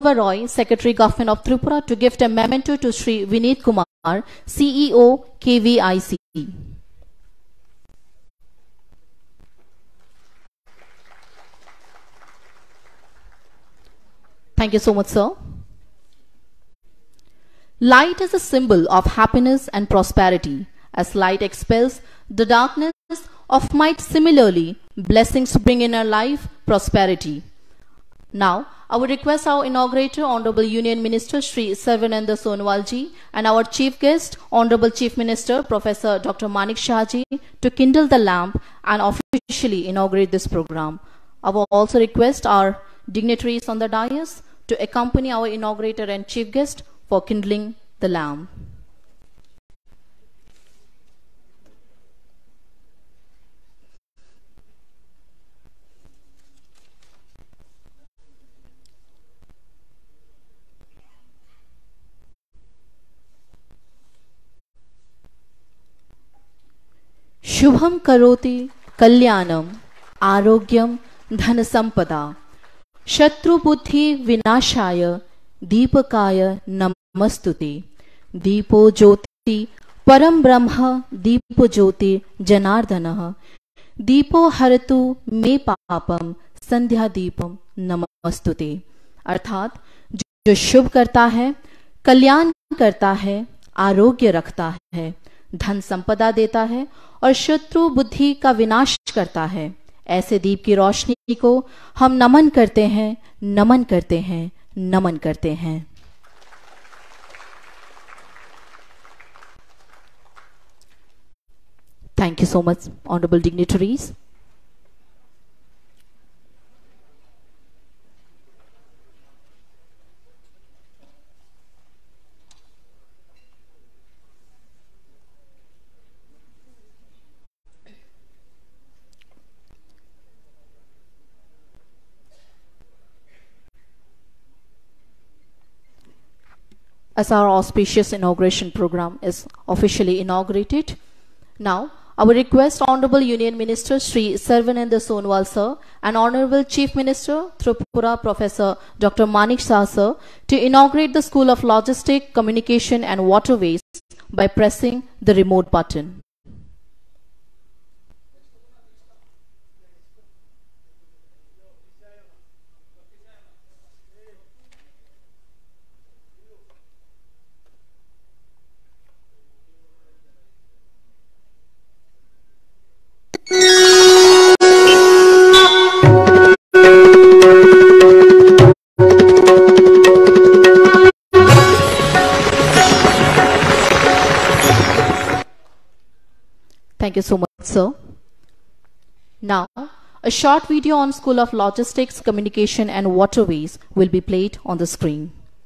Roy, Secretary Government of Tripura, to gift a memento to Sri Vineet Kumar, CEO, KVIC. Thank you so much, sir. Light is a symbol of happiness and prosperity. As light expels the darkness of might, similarly, blessings bring in our life prosperity. Now, I would request our inaugurator, Honorable Union Minister Shri Sarvananda Sonowal ji, and our chief guest, Honorable Chief Minister Professor Dr. Manik Shah ji, to kindle the lamp and officially inaugurate this program. I will also request our dignitaries on the dais to accompany our inaugurator and chief guest for kindling the lamp. Shubham करोति कल्याणम आरोग्यम धन संपदा शत्रु बुद्धि विनाशाय दीपकाय नमस्तुते दीपो ज्योति परम ब्रह्म दीपो ज्योति जनार्दनः दीपो हरतु मे पापम संध्या दीपम नमस्तुते। अर्थात जो शुभ करता है, कल्याण करता है, आरोग्य रखता है, धन संपदा देता है और शत्रु बुद्धि का विनाश करता है, ऐसे दीप की रोशनी को हम नमन करते हैं, नमन करते हैं, नमन करते हैं। Thank you so much, honorable dignitaries. As our auspicious inauguration program is officially inaugurated, now I will request Honorable Union Minister Shri Sarvananda Sonowal sir and Honorable Chief Minister Tripura Professor Dr. Manik Shah sir to inaugurate the School of Logistics, Communication and Waterways by pressing the remote button. Thank you so much, sir. Now, a short video on School of Logistics, Communication and Waterways will be played on the screen.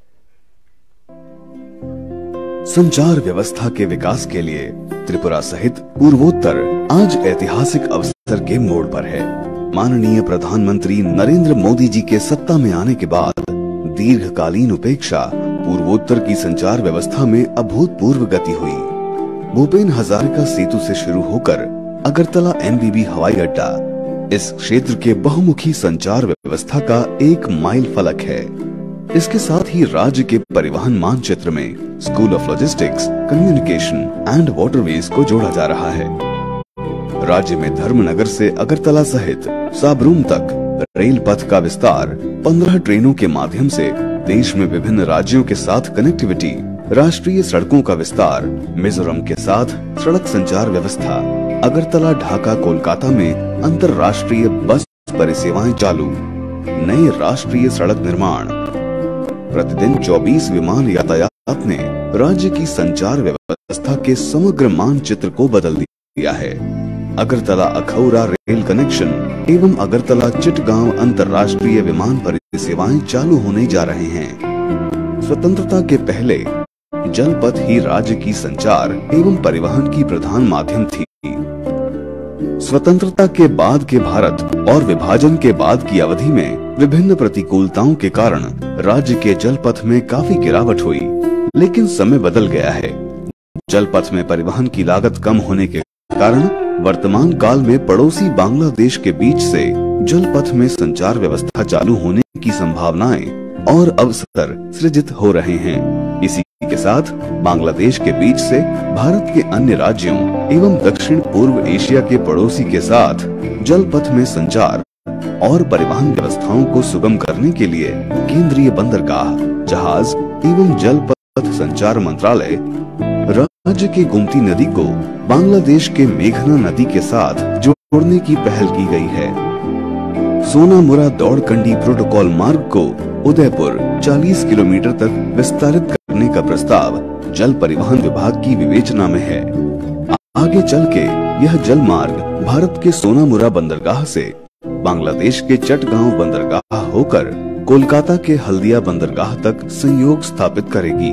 संचार व्यवस्था के विकास के लिए त्रिपुरा सहित पूर्वोत्तर आज ऐतिहासिक अवसर के मोड़ पर है। माननीय प्रधानमंत्री नरेंद्र मोदी जी के सत्ता में आने के बाद दीर्घकालीन उपेक्षा पूर्वोत्तर की संचार व्यवस्था में अभूतपूर्व गति हुई। भूपेन हजारिका सेतु से शुरू होकर अगरतला एमबीबी हवाई अड्डा इस क्षेत्र के बहुमुखी संचार व्यवस्था का एक माइल फलक है। इसके साथ ही राज्य के परिवहन मानचित्र में school of logistics, communication and waterways को जोड़ा जा रहा है। राज्य में धर्मनगर से अगरतला सहित साबरूम तक रेल पथ का विस्तार, 15 ट्रेनों के माध्यम से देश में विभिन्न राज्यों के साथ कनेक्टिविटी, राष्ट्रीय सड़कों का विस्तार, मिजोरम के साथ सड़क संचार व्यवस्था, अगरतला, ढाका, कोलकाता में अंतर्राष्ट्रीय बस परिसेवाएं चालू, नए राष्ट्रीय सड़क निर्माण, प्रतिदिन 24 विमान यातायात ने राज्य की संचार व्यवस्था के समग्र मानचित्र को बदल दिया है। अगरतला अखौरा रेल कनेक्शन एवं अगरतला चिटगांव अंतर्राष्ट्रीय विमान परिसेवाएं चालू होने जा रहे हैं। स्वतंत्रता के पहले जल पथ ही राज्य की संचार एवं परिवहन की प्रधान माध्यम थी। स्वतंत्रता के बाद के भारत और विभाजन के बाद की अवधि में विभिन्न प्रतिकूलताओं के कारण राज्य के जल पथ में काफी गिरावट हुई, लेकिन समय बदल गया है। जल पथ में परिवहन की लागत कम होने के कारण वर्तमान काल में पड़ोसी बांग्लादेश के बीच से जल पथ में संचार व्यवस्था चालू होने की संभावनाएं और अवसर सृजित हो रहे हैं। इसी के साथ बांग्लादेश के बीच से भारत के अन्य राज्यों एवं दक्षिण पूर्व एशिया के पड़ोसी के साथ जल पथ में संचार और परिवहन व्यवस्थाओं को सुगम करने के लिए केंद्रीय बंदरगाह, जहाज एवं जल पथ संचार मंत्रालय राज्य की गोमती नदी को बांग्लादेश के मेघना नदी के साथ जोड़ने की पहल की गई है। सोनामुरा दौड़कंडी प्रोटोकॉल मार्ग को उदयपुर 40 किलोमीटर तक विस्तारित करने का प्रस्ताव जल परिवहन विभाग की विवेचना में है। आगे चल के यह जल मार्ग भारत के सोनामुरा बंदरगाह से बांग्लादेश के चटगांव बंदरगाह होकर कोलकाता के हल्दिया बंदरगाह तक संयोग स्थापित करेगी।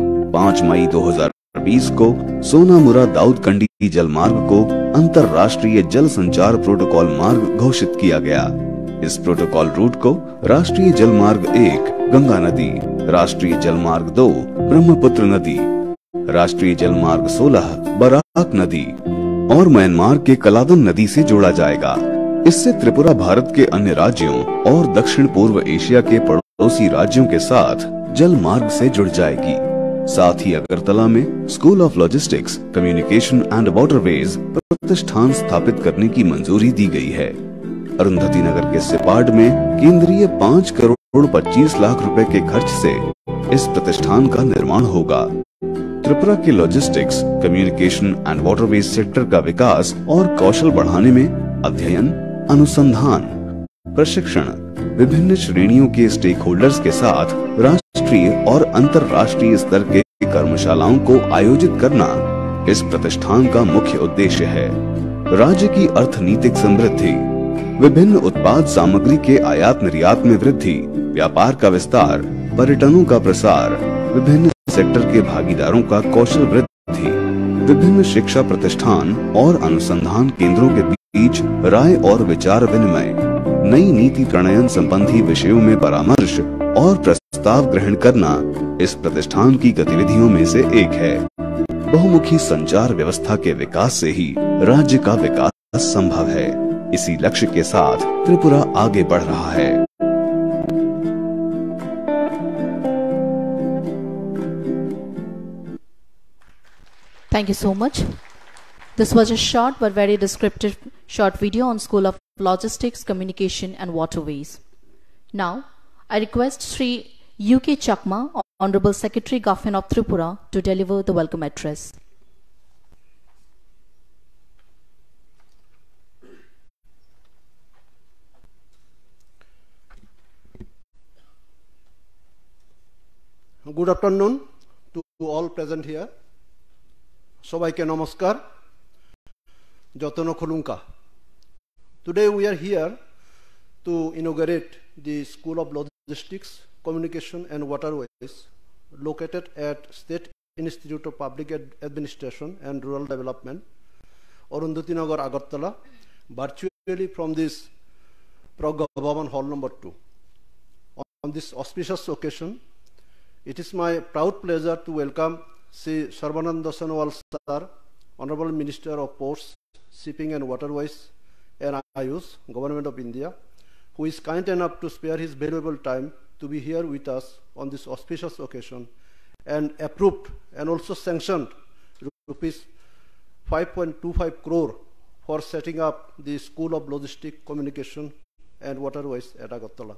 5 मई 2020 को सोनामुरा दाऊदकंडी जल मार्ग को अंतर्राष्ट्रीय जल संचार प्रोटोकॉल मार्ग घोषित किया गया। इस प्रोटोकॉल रूट को राष्ट्रीय जल मार्ग 1 गंगा नदी, राष्ट्रीय जल मार्ग 2 ब्रह्मपुत्र नदी, राष्ट्रीय जल मार्ग 16 बराक नदी और म्यांमार के कलादन नदी से जोड़ा जाएगा। इससे त्रिपुरा भारत के अन्य राज्यों और दक्षिण पूर्व एशिया के पड़ोसी राज्यों के साथ जल मार्ग से जुड़ जाएगी। साथ ही अगरतला में school of logistics, communication and waterways प्रतिष्ठान स्थापित करने की मंजूरी दी गई है। अरुंधति नगर के सिपाड में केंद्रीय 5 करोड़ 25 लाख रुपए के खर्च से इस प्रतिष्ठान का निर्माण होगा। त्रिपुरा के logistics, communication and waterways sector का विकास और कौशल बढ़ाने में अध्ययन, अनुसंधान, प्रशिक्षण, विभिन्न श्रेणियों के स्टेक होल्डर्स के साथ राष्ट्रीय और अंतर्राष्ट्रीय स्तर के कर्मशालाओं को आयोजित करना इस प्रतिष्ठान का मुख्य उद्देश्य है। राज्य की अर्थनीतिक समृद्धि, विभिन्न उत्पाद सामग्री के आयात निर्यात में वृद्धि, व्यापार का विस्तार, पर्यटनों का प्रसार, विभिन्न सेक्टर के भागीदारों का कौशल वृद्धि, विभिन्न शिक्षा प्रतिष्ठान और अनुसंधान केंद्रों के बीच राय और विचार विनिमय, नई नीति प्रणयन संबंधी विषयों में परामर्श और प्रस्ताव ग्रहण करना इस प्रतिष्ठान की गतिविधियों में से एक है। बहुमुखी संचार व्यवस्था के विकास से ही राज्य का विकास संभव है। इसी लक्ष्य के साथ त्रिपुरा आगे बढ़ रहा है। Thank you so much. This was a short but very descriptive short video on School of Logistics, Communication and Waterways. Now, I request Sri U.K. Chakma, Honorable Secretary Government of Tripura, to deliver the welcome address. Good afternoon to all present here. Sobaike namaskar. Jotono Khulunka. Today we are here to inaugurate the School of Logistics, Communication and Waterways located at State Institute of Public Administration and Rural Development, Arundhati Nagar, Agartala, virtually from this Pragya Bhavan Hall number 2. On this auspicious occasion, it is my proud pleasure to welcome Sri Sarbananda Sonowal Sir, Honorable Minister of Ports, Shipping and Waterways and Ayush, Government of India, who is kind enough to spare his valuable time to be here with us on this auspicious occasion and approved and also sanctioned rupees 5.25 crore for setting up the School of Logistics, Communication and Waterways at Agartala.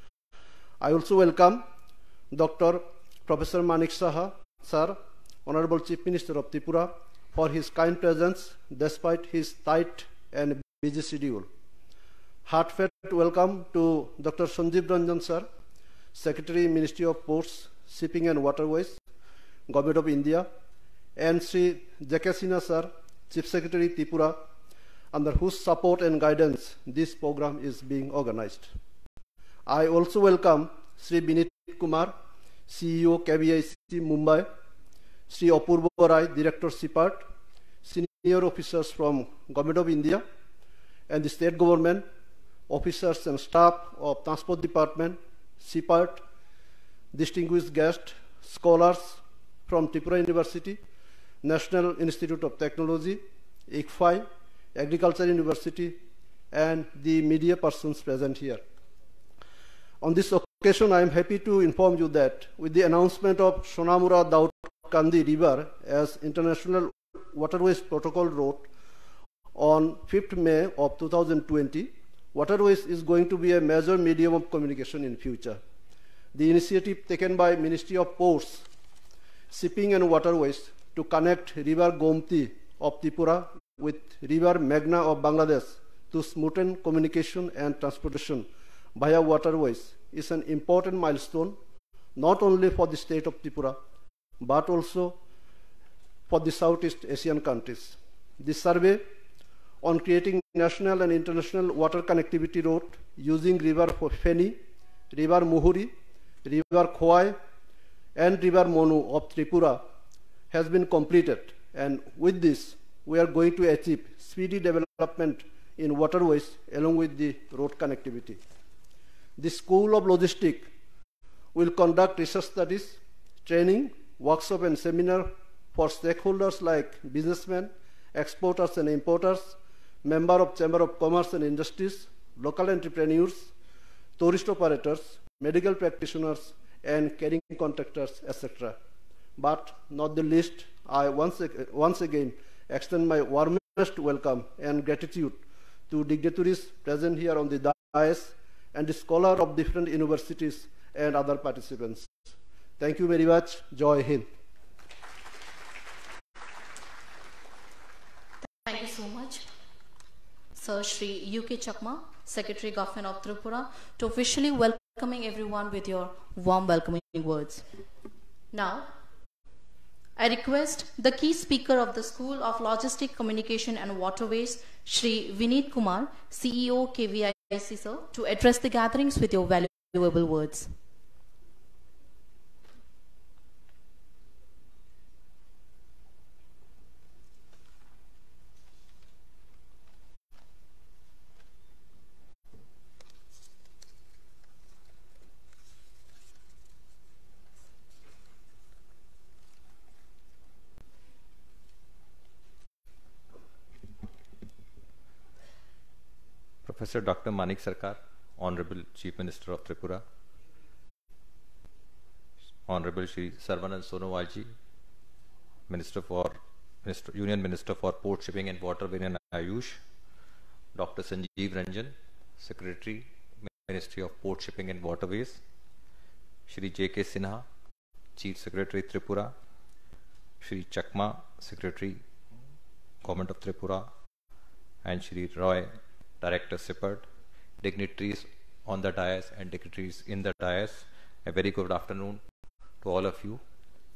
I also welcome Dr. Professor Manik Saha, Sir, Honorable Chief Minister of Tripura, for his kind presence despite his tight and busy schedule. Heartfelt welcome to Dr. Sanjeev Ranjan Sir, Secretary, Ministry of Ports, Shipping and Waterways, Government of India, and Sri J.K. Sinha Sir, Chief Secretary, Tripura, under whose support and guidance this program is being organized. I also welcome Sri Binit Kumar, CEO, KBIC, Mumbai, Sri Apurva Rai, Director, SIPART, senior officers from Government of India and the state government, officers and staff of Transport Department, SIPART, distinguished guests, scholars from Tripura University, National Institute of Technology, ICFI, Agriculture University, and the media persons present here. On this occasion, I am happy to inform you that with the announcement of Sonamura Daud Kandi River as International Waterways Protocol Road on 5th May of 2020, waterways is going to be a major medium of communication in future. The initiative taken by Ministry of Ports, Shipping and Waterways to connect River Gomti of Tripura with River Meghna of Bangladesh to smoothen communication and transportation via waterways is an important milestone not only for the state of Tripura but also for the Southeast Asian countries. This survey on creating national and international water connectivity road using River Feni, River Muhuri, River Khowai and River Monu of Tripura has been completed, and with this we are going to achieve speedy development in waterways along with the road connectivity. The School of Logistics will conduct research studies, training, workshop and seminar for stakeholders like businessmen, exporters and importers, member of Chamber of Commerce and Industries, local entrepreneurs, tourist operators, medical practitioners and carrying contractors, etc. But not the least, I once again extend my warmest welcome and gratitude to dignitaries present here on the dais and the scholars of different universities and other participants. Thank you very much. Jai Hind. Thank you so much, Sir Shri U.K. Chakma, Secretary Government of Tripura, to officially welcoming everyone with your warm welcoming words. Now, I request the key speaker of the School of Logistic Communication and Waterways, Shri Vineet Kumar, CEO KVIC, sir, to address the gatherings with your valuable words. Professor Dr. Manik Sarkar, Honorable Chief Minister of Tripura, Honorable Shri Sarvanand Sonowal ji, Union Minister for Port Shipping and Waterways and Ayush, Dr. Sanjeev Ranjan, Secretary, Ministry of Port Shipping and Waterways, Shri J.K. Sinha, Chief Secretary Tripura, Shri Chakma, Secretary, Government of Tripura, and Shri Roy, Director SIPERT, dignitaries on the dais and dignitaries in the dais, a very good afternoon to all of you.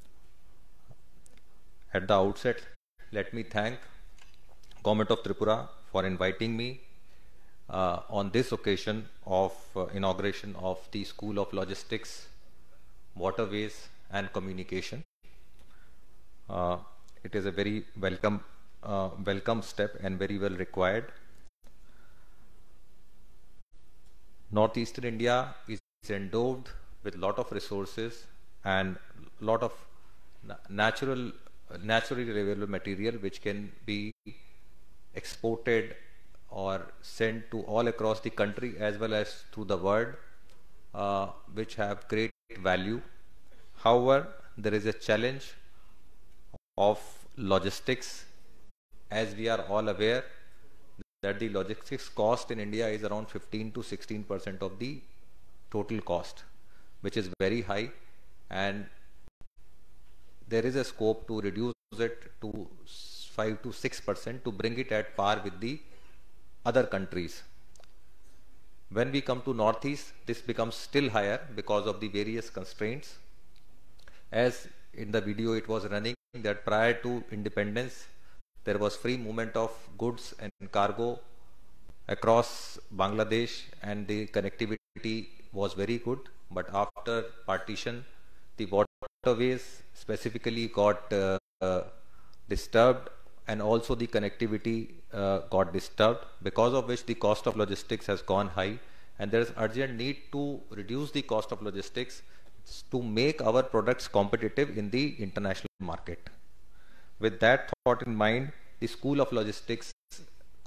At the outset, let me thank Government of Tripura for inviting me on this occasion of inauguration of the School of Logistics, Waterways and Communication. It is a very welcome step and very well required. Northeastern India is endowed with a lot of resources and lot of naturally available material which can be exported or sent to all across the country as well as through the world, which have great value. However, there is a challenge of logistics, as we are all aware that the logistics cost in India is around 15 to 16% of the total cost, which is very high, and there is a scope to reduce it to 5 to 6% to bring it at par with the other countries. When we come to Northeast, this becomes still higher because of the various constraints. As in the video it was running, that prior to independence there was free movement of goods and cargo across Bangladesh and the connectivity was very good, but after partition the waterways specifically got disturbed, and also the connectivity got disturbed, because of which the cost of logistics has gone high, and there is urgent need to reduce the cost of logistics to make our products competitive in the international market. With that thought in mind, the School of Logistics,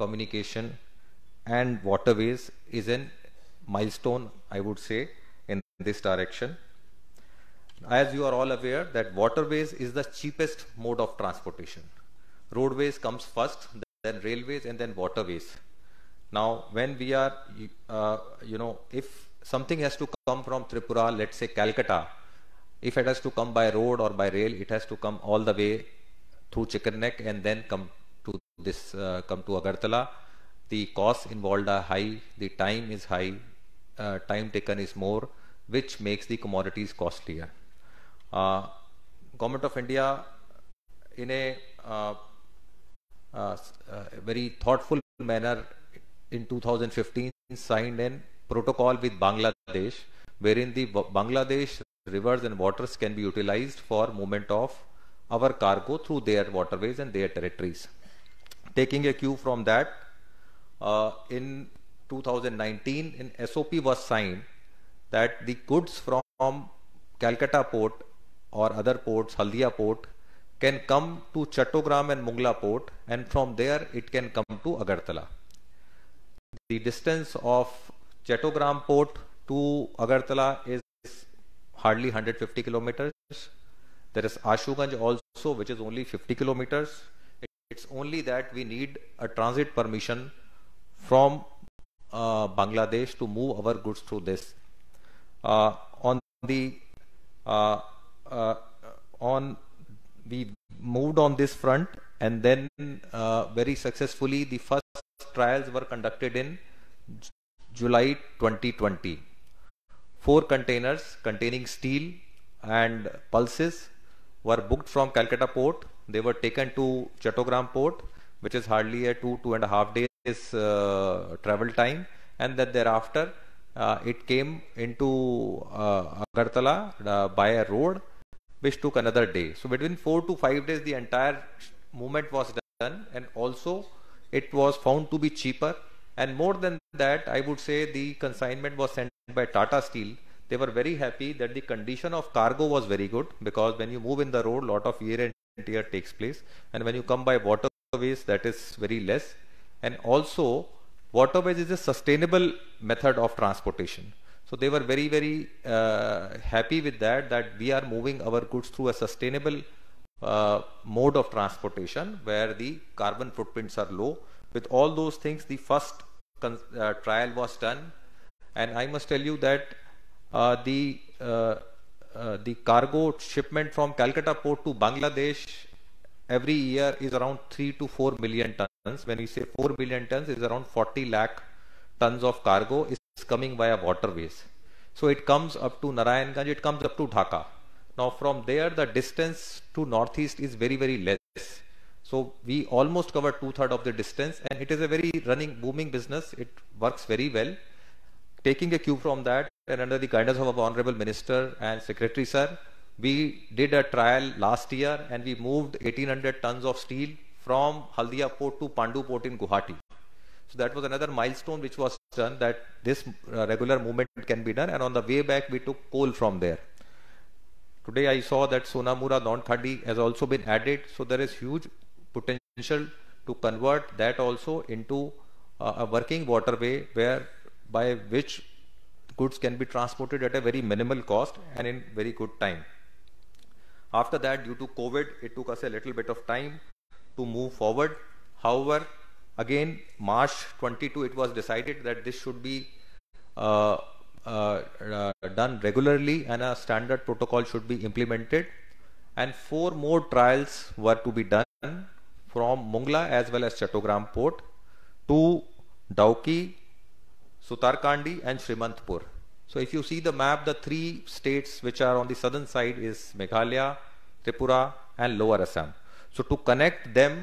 Communication and Waterways is a milestone, I would say, in this direction. As you are all aware that waterways is the cheapest mode of transportation. Roadways comes first, then railways, and then waterways. Now, when we are, if something has to come from Tripura, let's say Calcutta, if it has to come by road or by rail, it has to come all the way through Chicken Neck and then come to Agartala. The costs involved are high, the time is high, time taken is more, which makes the commodities costlier. Government of India, in a very thoughtful manner, in 2015 signed a protocol with Bangladesh, wherein the Bangladesh rivers and waters can be utilized for movement of our cargo through their waterways and their territories. Taking a cue from that, in 2019, an SOP was signed that the goods from Calcutta port or other ports, Haldia port, can come to Chattogram and Mungla port, and from there it can come to Agartala. The distance of Chattogram port to Agartala is hardly 150 kilometers. There is Ashuganj also, which is only 50 kilometers. It's only that we need a transit permission from Bangladesh to move our goods through this. We moved on this front, and then very successfully the first trials were conducted in July 2020. 4 containers containing steel and pulses were booked from Calcutta port. They were taken to Chattogram port, which is hardly a 2.5 days travel time, and then thereafter it came into Agartala by a road, which took another day. So between 4 to 5 days the entire movement was done, and also it was found to be cheaper. And more than that, I would say the consignment was sent by Tata Steel. They were very happy that the condition of cargo was very good, because when you move in the road, lot of wear and tear takes place, and when you come by waterways, that is very less. And also waterways is a sustainable method of transportation. So they were very, very happy with that we are moving our goods through a sustainable mode of transportation where the carbon footprints are low. With all those things, the first trial was done, and I must tell you that the cargo shipment from Calcutta port to Bangladesh every year is around 3 to 4 million tons. When we say 4 million tons, it is around 40 lakh tons of cargo is coming via waterways. So it comes up to Narayanganj, it comes up to Dhaka. Now from there, the distance to northeast is very, very less. So we almost cover 2/3 of the distance, and it is a very booming business. It works very well. Taking a cue from that, and under the guidance of our Honorable Minister and Secretary Sir, we did a trial last year, and we moved 1800 tons of steel from Haldia port to Pandu port in Guwahati. So that was another milestone which was done, that this regular movement can be done, and on the way back we took coal from there. Today I saw that Sonamura Naunkhandi has also been added, so there is huge potential to convert that also into a working waterway by which goods can be transported at a very minimal cost and in very good time. After that, due to COVID, it took us a little bit of time to move forward. However, again, March 22, it was decided that this should be done regularly, and a standard protocol should be implemented. And 4 more trials were to be done from Mungla as well as Chattogram port to Dauki, Sutarkandi and Shrimantpur. So if you see the map, the 3 states which are on the southern side is Meghalaya, Tripura and Lower Assam. So to connect them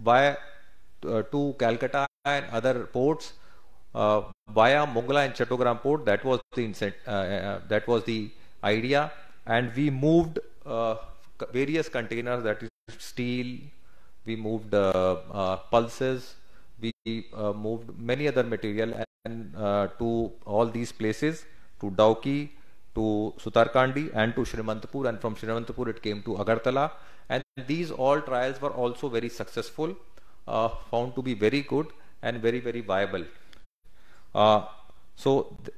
to Calcutta and other ports via Mungla and Chattogram port, that was the idea. And we moved various containers, that is steel, we moved pulses, we moved many other material and to all these places, to Dauki, to Sutarkandi and to Shrimantpur, and from Shrimantpur it came to Agartala. And these all trials were also very successful, found to be very good and very, very viable. So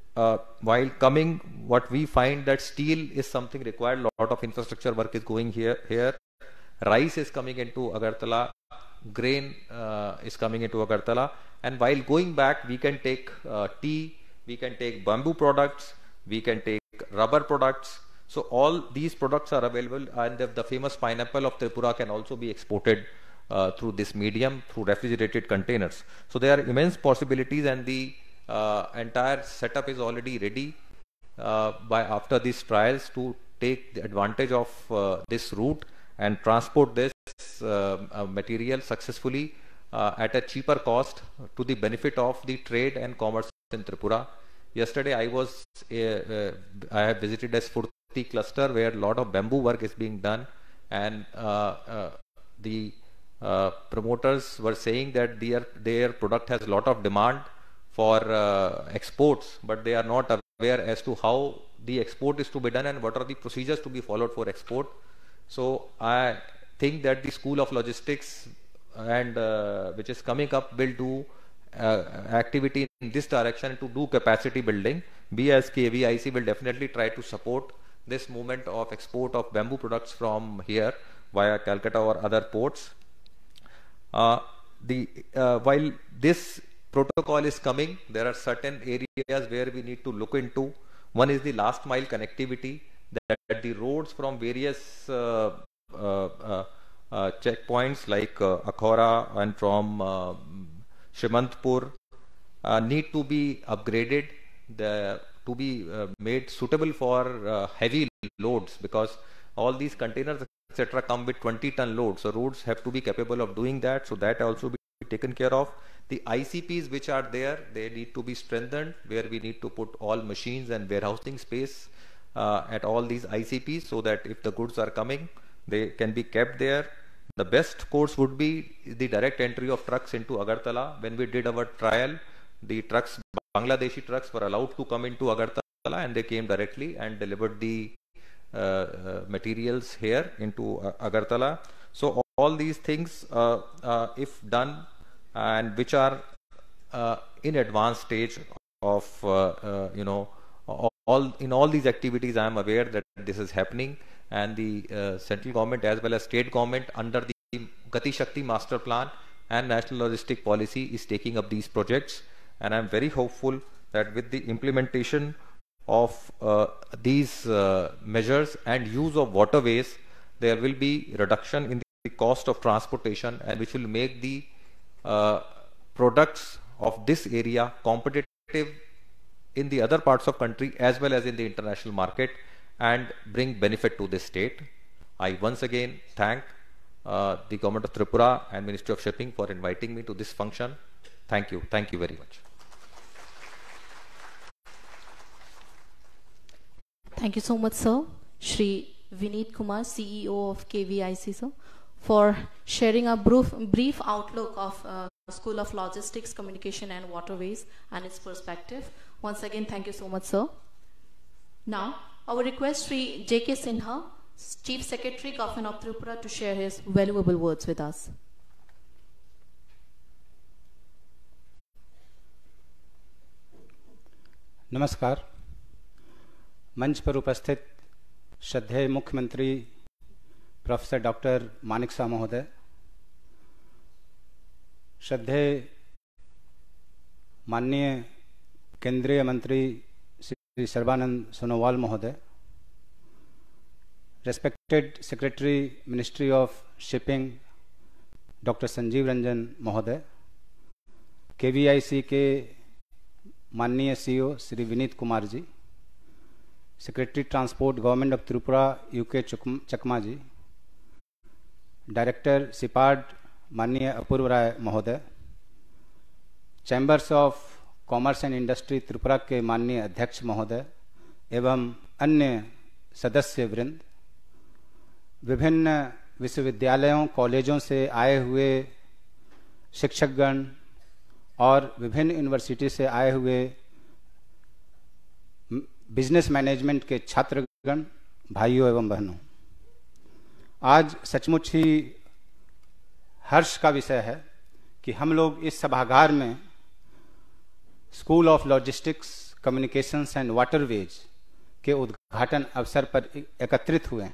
while coming, what we find that steel is something required. Lot of infrastructure work is going here. Rice is coming into Agartala. Grain is coming into Agartala. And while going back, we can take tea, we can take bamboo products, we can take rubber products. So all these products are available, and the famous pineapple of Tripura can also be exported through this medium, through refrigerated containers. So there are immense possibilities, and the entire setup is already ready after these trials to take the advantage of this route and transport this material successfully at a cheaper cost to the benefit of the trade and commerce in Tripura. Yesterday I have visited a Spurti cluster where a lot of bamboo work is being done, and the promoters were saying that their product has a lot of demand for exports, but they are not aware as to how the export is to be done and what are the procedures to be followed for export. So I think that the School of Logistics and which is coming up will do activity in this direction to do capacity building. We as KVIC will definitely try to support this movement of export of bamboo products from here via Calcutta or other ports. While this protocol is coming, there are certain areas where we need to look into. One is the last mile connectivity, that the roads from various checkpoints like Akhora and from Shrimantpur need to be upgraded to be made suitable for heavy loads, because all these containers etc. come with 20-ton loads. So roads have to be capable of doing that. So that also be taken care of. The ICPs which are there, they need to be strengthened, where we need to put all machines and warehousing space at all these ICPs, so that if the goods are coming, they can be kept there. The best course would be the direct entry of trucks into Agartala. When we did our trial, the trucks, Bangladeshi trucks, were allowed to come into Agartala, and they came directly and delivered the materials here into Agartala. So all these things, if done, and which are in advanced stage of all these activities, I am aware that this is happening, and the central government as well as state government under the Gati Shakti master plan and national logistic policy is taking up these projects, and I am very hopeful that with the implementation of these measures and use of waterways, there will be reduction in the cost of transportation, and which will make the products of this area competitive in the other parts of country as well as in the international market, and bring benefit to this state. I once again thank the Government of Tripura and Ministry of Shipping for inviting me to this function. Thank you. Thank you very much. Thank you so much, sir. Shri Vineet Kumar, CEO of KVIC, sir, for sharing a brief outlook of School of Logistics, Communication and Waterways and its perspective. Once again, thank you so much, sir. Now, I will request Shri J.K. Sinha, Chief Secretary, Government of Tripura, to share his valuable words with us. नमस्कार। मंच पर उपस्थित श्रद्धेय मुख्यमंत्री professor doctor Manik Shah महोदय, श्रद्धेय माननीय केंद्रीय मंत्री श्री सर्बानंद सोनोवाल महोदय, respected secretary ministry of shipping doctor Sanjeev Ranjan महोदय, केवीआईसी के माननीय CEO Shri Vineet Kumar ji, secretary transport government of Tripura UK Chakma ji, director SIPARD माननीय अपूर्व राय महोदय, chambers of commerce and industry Tripura के माननीय अध्यक्ष महोदय एवं अन्य सदस्य वृंद, विभिन्न विश्वविद्यालयों कॉलेजों से आए हुए शिक्षकगण और विभिन्न यूनिवर्सिटी से आए हुए बिजनेस मैनेजमेंट के छात्रगण, भाइयों एवं बहनों, आज सचमुच ही हर्ष का विषय है कि हम लोग इस सभागार में school of logistics, communications and waterways के उद्घाटन अवसर पर एकत्रित हुए हैं।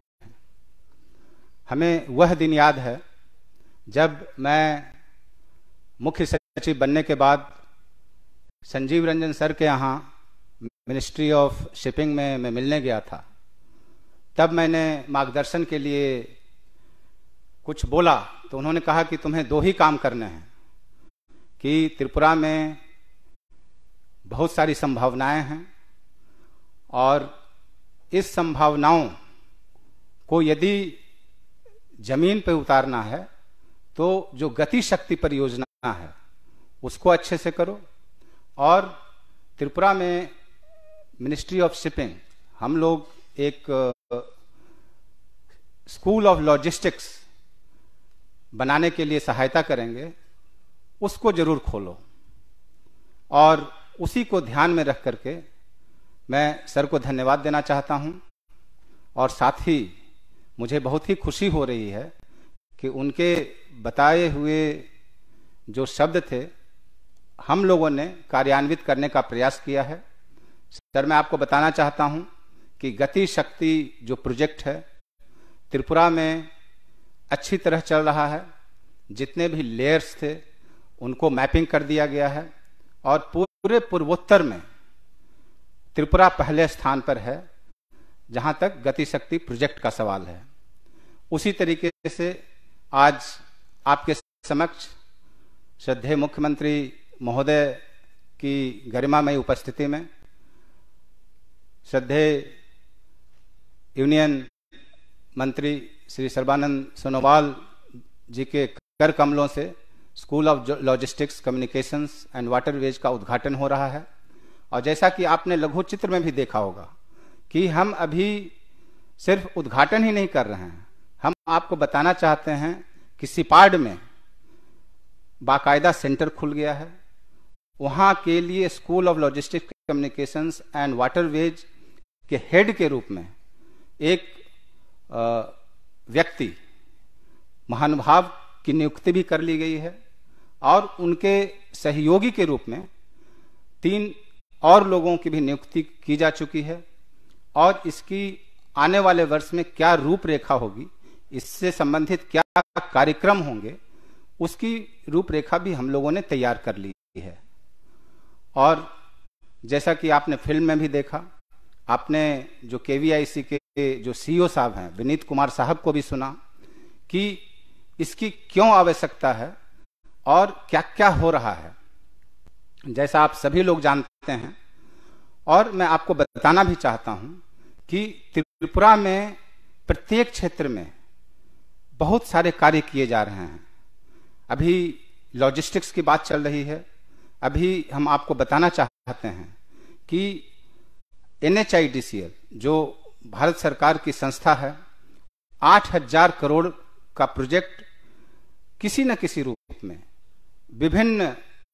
हमें वह दिन याद है जब मैं मुख्य सचिव बनने के बाद संजीव रंजन सर के यहाँ मिनिस्ट्री ऑफ शिपिंग में मैं मिलने गया था। तब मैंने मार्गदर्शन के लिए कुछ बोला तो उन्होंने कहा कि तुम्हें दो ही काम करने हैं, कि त्रिपुरा में बहुत सारी संभावनाएं हैं और इस संभावनाओं को यदि जमीन पे उतारना है तो जो गति शक्ति परियोजना है उसको अच्छे से करो। और त्रिपुरा में मिनिस्ट्री ऑफ शिपिंग हम लोग एक स्कूल ऑफ लॉजिस्टिक्स बनाने के लिए सहायता करेंगे, उसको जरूर खोलो। और उसी को ध्यान में रख करके मैं सर को धन्यवाद देना चाहता हूं और साथ ही मुझे बहुत ही खुशी हो रही है कि उनके बताए हुए जो शब्द थे हम लोगों ने कार्यान्वित करने का प्रयास किया है। सर, मैं आपको बताना चाहता हूं कि गति शक्ति जो प्रोजेक्ट है त्रिपुरा में अच्छी तरह चल रहा है। जितने भी लेयर्स थे उनको मैपिंग कर दिया गया है और पूरे पूर्वोत्तर में त्रिपुरा पहले स्थान पर है जहां तक गति शक्ति प्रोजेक्ट का सवाल है। उसी तरीके से आज आपके समक्ष श्रद्धेय मुख्यमंत्री महोदय की गरिमामयी उपस्थिति में श्रद्धेय यूनियन मंत्री श्री सर्बानंद सोनोवाल जी के कर कमलों से school of logistics, communications and waterways का उद्घाटन हो रहा है। और जैसा कि आपने लघु चित्र में भी देखा होगा कि हम अभी सिर्फ उद्घाटन ही नहीं कर रहे हैं, हम आपको बताना चाहते हैं कि सिपाड में बाकायदा सेंटर खुल गया है। वहां के लिए school of logistics, communications and waterways के हेड के रूप में एक व्यक्ति महानुभाव की नियुक्ति भी कर ली गई है और उनके सहयोगी के रूप में 3 और लोगों की भी नियुक्ति की जा चुकी है। और इसकी आने वाले वर्ष में क्या रूपरेखा होगी, इससे संबंधित क्या कार्यक्रम होंगे, उसकी रूपरेखा भी हम लोगों ने तैयार कर ली है। और जैसा कि आपने फिल्म में भी देखा, आपने जो केवीआईसी के जो सीईओ साहब हैं विनीत कुमार साहब को भी सुना कि इसकी क्यों आवश्यकता है और क्या क्या हो रहा है, जैसा आप सभी लोग जानते हैं। और मैं आपको बताना भी चाहता हूं कि त्रिपुरा में प्रत्येक क्षेत्र में बहुत सारे कार्य किए जा रहे हैं। अभी लॉजिस्टिक्स की बात चल रही है। अभी हम आपको बताना चाहते हैं कि NHIDCL जो भारत सरकार की संस्था है, 8000 करोड़ का प्रोजेक्ट किसी न किसी रूप में विभिन्न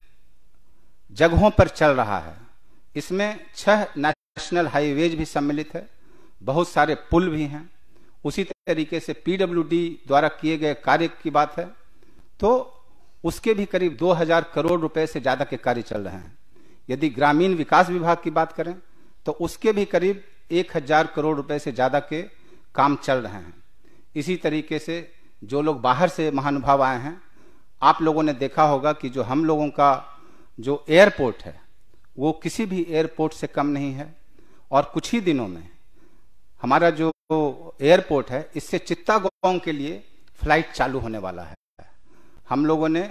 जगहों पर चल रहा है। इसमें 6 नेशनल हाईवेज भी सम्मिलित है, बहुत सारे पुल भी हैं। उसी तरीके से PWD द्वारा किए गए कार्य की बात है तो उसके भी करीब 2000 करोड़ रुपए से ज्यादा के कार्य चल रहे हैं। यदि ग्रामीण विकास विभाग की बात करें तो उसके भी करीब 1000 करोड़ रुपए से ज्यादा के काम चल रहे हैं। इसी तरीके से जो लोग बाहर से महानुभाव आए हैं, आप लोगों ने देखा होगा कि जो हम लोगों का जो एयरपोर्ट है वो किसी भी एयरपोर्ट से कम नहीं है। और कुछ ही दिनों में हमारा जो एयरपोर्ट है इससे चित्तागोंग के लिए फ्लाइट चालू होने वाला है। हम लोगों ने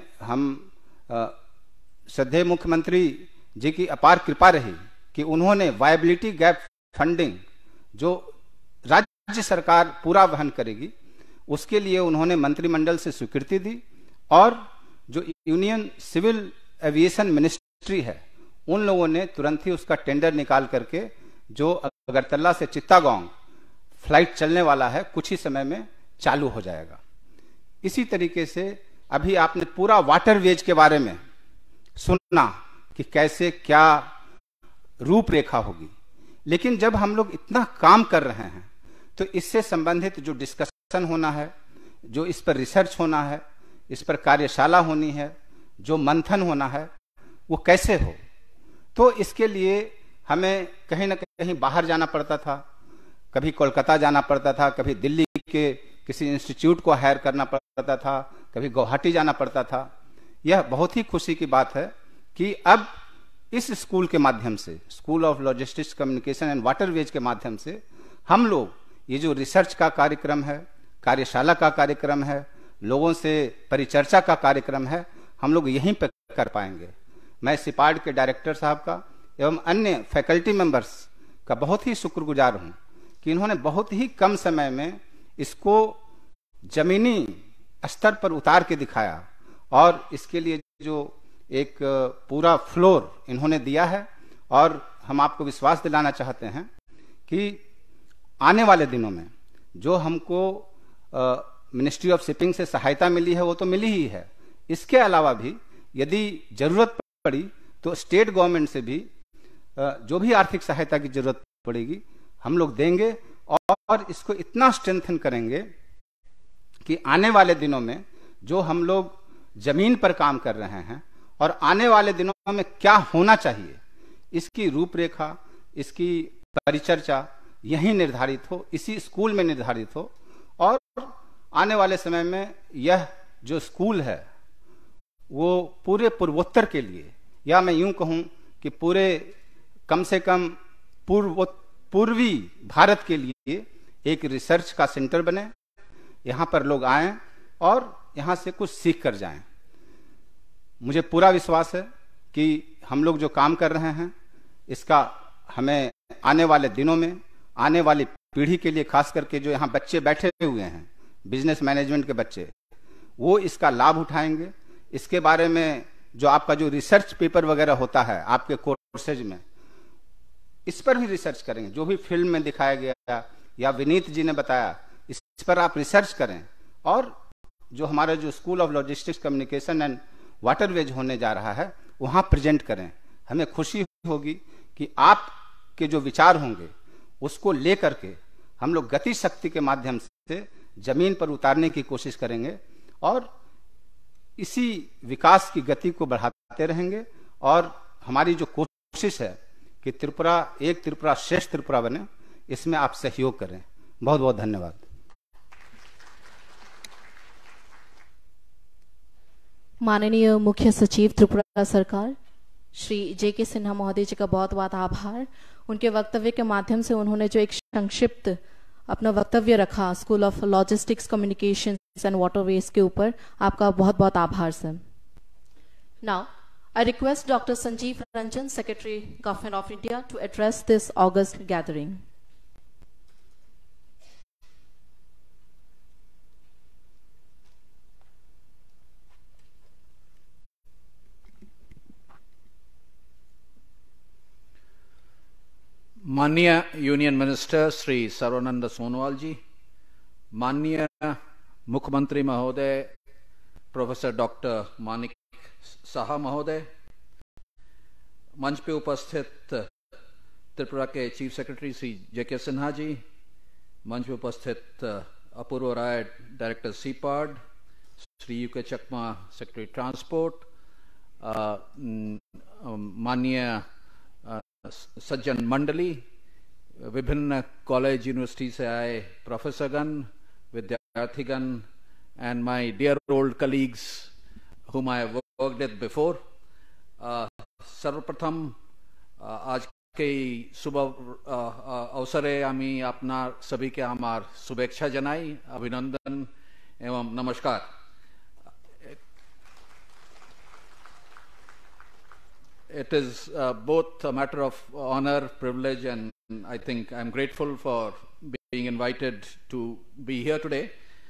श्रद्धेय मुख्यमंत्री जी की अपार कृपा रही कि उन्होंने वायबिलिटी गैप फंडिंग जो राज्य सरकार पूरा वहन करेगी उसके लिए उन्होंने मंत्रिमंडल से स्वीकृति दी। और जो यूनियन सिविल एविएशन मिनिस्ट्री है उन लोगों ने तुरंत ही उसका टेंडर निकाल करके जो अगरतला से चित्तागोंग फ्लाइट चलने वाला है कुछ ही समय में चालू हो जाएगा। इसी तरीके से अभी आपने पूरा वाटरवेज के बारे में सुना कि कैसे क्या रूपरेखा होगी। लेकिन जब हम लोग इतना काम कर रहे हैं तो इससे संबंधित जो डिस्कशन होना है, जो इस पर रिसर्च होना है, इस पर कार्यशाला होनी है, जो मंथन होना है, वो कैसे हो। तो इसके लिए हमें कहीं ना कहीं बाहर जाना पड़ता था, कभी कोलकाता जाना पड़ता था, कभी दिल्ली के किसी इंस्टीट्यूट को हायर करना पड़ता था, कभी गुवाहाटी जाना पड़ता था। यह बहुत ही खुशी की बात है कि अब इस स्कूल के माध्यम से, school of logistics communication and waterways के माध्यम से हम लोग ये जो रिसर्च का कार्यक्रम है, कार्यशाला का कार्यक्रम है, लोगों से परिचर्चा का कार्यक्रम है, हम लोग यहीं पर कर पाएंगे। मैं सिपाड के डायरेक्टर साहब का एवं अन्य फैकल्टी मेंबर्स का बहुत ही शुक्रगुजार हूं कि इन्होंने बहुत ही कम समय में इसको जमीनी स्तर पर उतार के दिखाया और इसके लिए जो एक पूरा फ्लोर इन्होंने दिया है। और हम आपको विश्वास दिलाना चाहते हैं कि आने वाले दिनों में जो हमको मिनिस्ट्री ऑफ शिपिंग से सहायता मिली है वो तो मिली ही है, इसके अलावा भी यदि जरूरत पड़ी तो स्टेट गवर्नमेंट से भी जो भी आर्थिक सहायता की जरूरत पड़ेगी हम लोग देंगे और इसको इतना स्ट्रेंथन करेंगे कि आने वाले दिनों में जो हम लोग जमीन पर काम कर रहे हैं और आने वाले दिनों में क्या होना चाहिए, इसकी रूपरेखा, इसकी परिचर्चा यहीं निर्धारित हो, इसी स्कूल में निर्धारित हो। और आने वाले समय में यह जो स्कूल है वो पूरे पूर्वोत्तर के लिए, या मैं यूं कहूं कि पूरे कम से कम पूर्वी भारत के लिए एक रिसर्च का सेंटर बने, यहां पर लोग आएं और यहां से कुछ सीख कर जाएं। मुझे पूरा विश्वास है कि हम लोग जो काम कर रहे हैं इसका हमें आने वाले दिनों में, आने वाली पीढ़ी के लिए, खास करके जो यहाँ बच्चे बैठे हुए हैं, बिजनेस मैनेजमेंट के बच्चे, वो इसका लाभ उठाएंगे। इसके बारे में जो आपका जो रिसर्च पेपर वगैरह होता है आपके कोर्सेज में, इस पर भी रिसर्च करेंगे। जो भी फिल्म में दिखाया गया या विनीत जी ने बताया, इस पर आप रिसर्च करें और जो हमारा जो school of logistics communication and waterways होने जा रहा है वहां प्रेजेंट करें। हमें खुशी होगी कि आपके जो विचार होंगे उसको लेकर के हम लोग गति शक्ति के माध्यम से जमीन पर उतारने की कोशिश करेंगे और इसी विकास की गति को बढ़ाते रहेंगे। और हमारी जो कोशिश है कि त्रिपुरा एक त्रिपुरा श्रेष्ठ त्रिपुरा बने, इसमें आप सहयोग करें। बहुत बहुत धन्यवाद। माननीय मुख्य सचिव त्रिपुरा सरकार श्री जे.के. सिन्हा महोदय जी का बहुत बहुत आभार। उनके वक्तव्य के माध्यम से उन्होंने जो एक संक्षिप्त अपना वक्तव्य रखा school of logistics communication and waterways के ऊपर, आपका बहुत बहुत आभार sir. Now I request Dr. Sanjeev Ranjan, Secretary, Government of India, to address this August gathering. माननीय यूनियन मिनिस्टर श्री सर्वानंद सोनोवाल जी, माननीय मुख्यमंत्री महोदय प्रोफेसर डॉक्टर मानिक साहा महोदय, मंच पे उपस्थित त्रिपुरा के chief secretary Shri J K. Sinha ji, मंच पे उपस्थित Apurba Roy director SIPARD, Shri U K. Chakma secretary transport, माननीय सज्जन मंडली, विभिन्न कॉलेज यूनिवर्सिटी से आए प्रोफेसरगण, विद्यार्थीगण, and my dear old colleagues whom I have worked with before. सर्वप्रथम आज के शुभ अवसरे आमी अपना सभी के हमार शुभेच्छा जनाई, अभिनंदन एवं नमस्कार। It is both a matter of honor, privilege, and I think I'm grateful for being invited to be here today.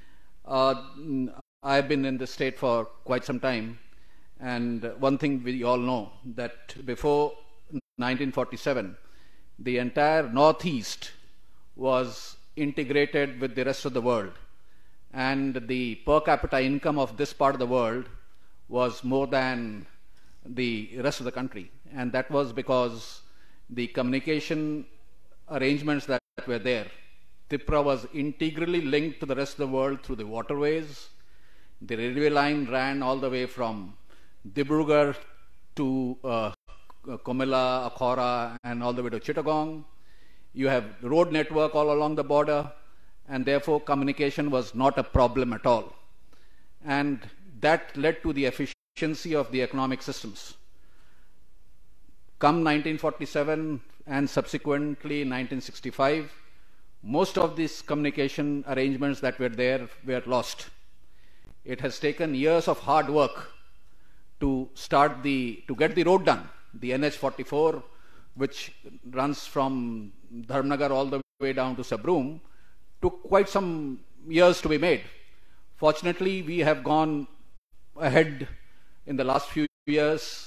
I've been in this state for quite some time, and one thing we all know that before 1947, the entire Northeast was integrated with the rest of the world, and the per capita income of this part of the world was more than the rest of the country, and that was because the communication arrangements that were there. Tripura was integrally linked to the rest of the world through the waterways. The railway line ran all the way from Dibrugarh to Comilla, Akhora, and all the way to Chittagong. You have road network all along the border, and therefore communication was not a problem at all. And that led to the efficiency of the economic systems. Come 1947 and subsequently 1965, most of these communication arrangements that were there were lost. It has taken years of hard work to get the road done. The NH44, which runs from Dharmnagar all the way down to Sabroom, took quite some years to be made. Fortunately, we have gone ahead in the last few years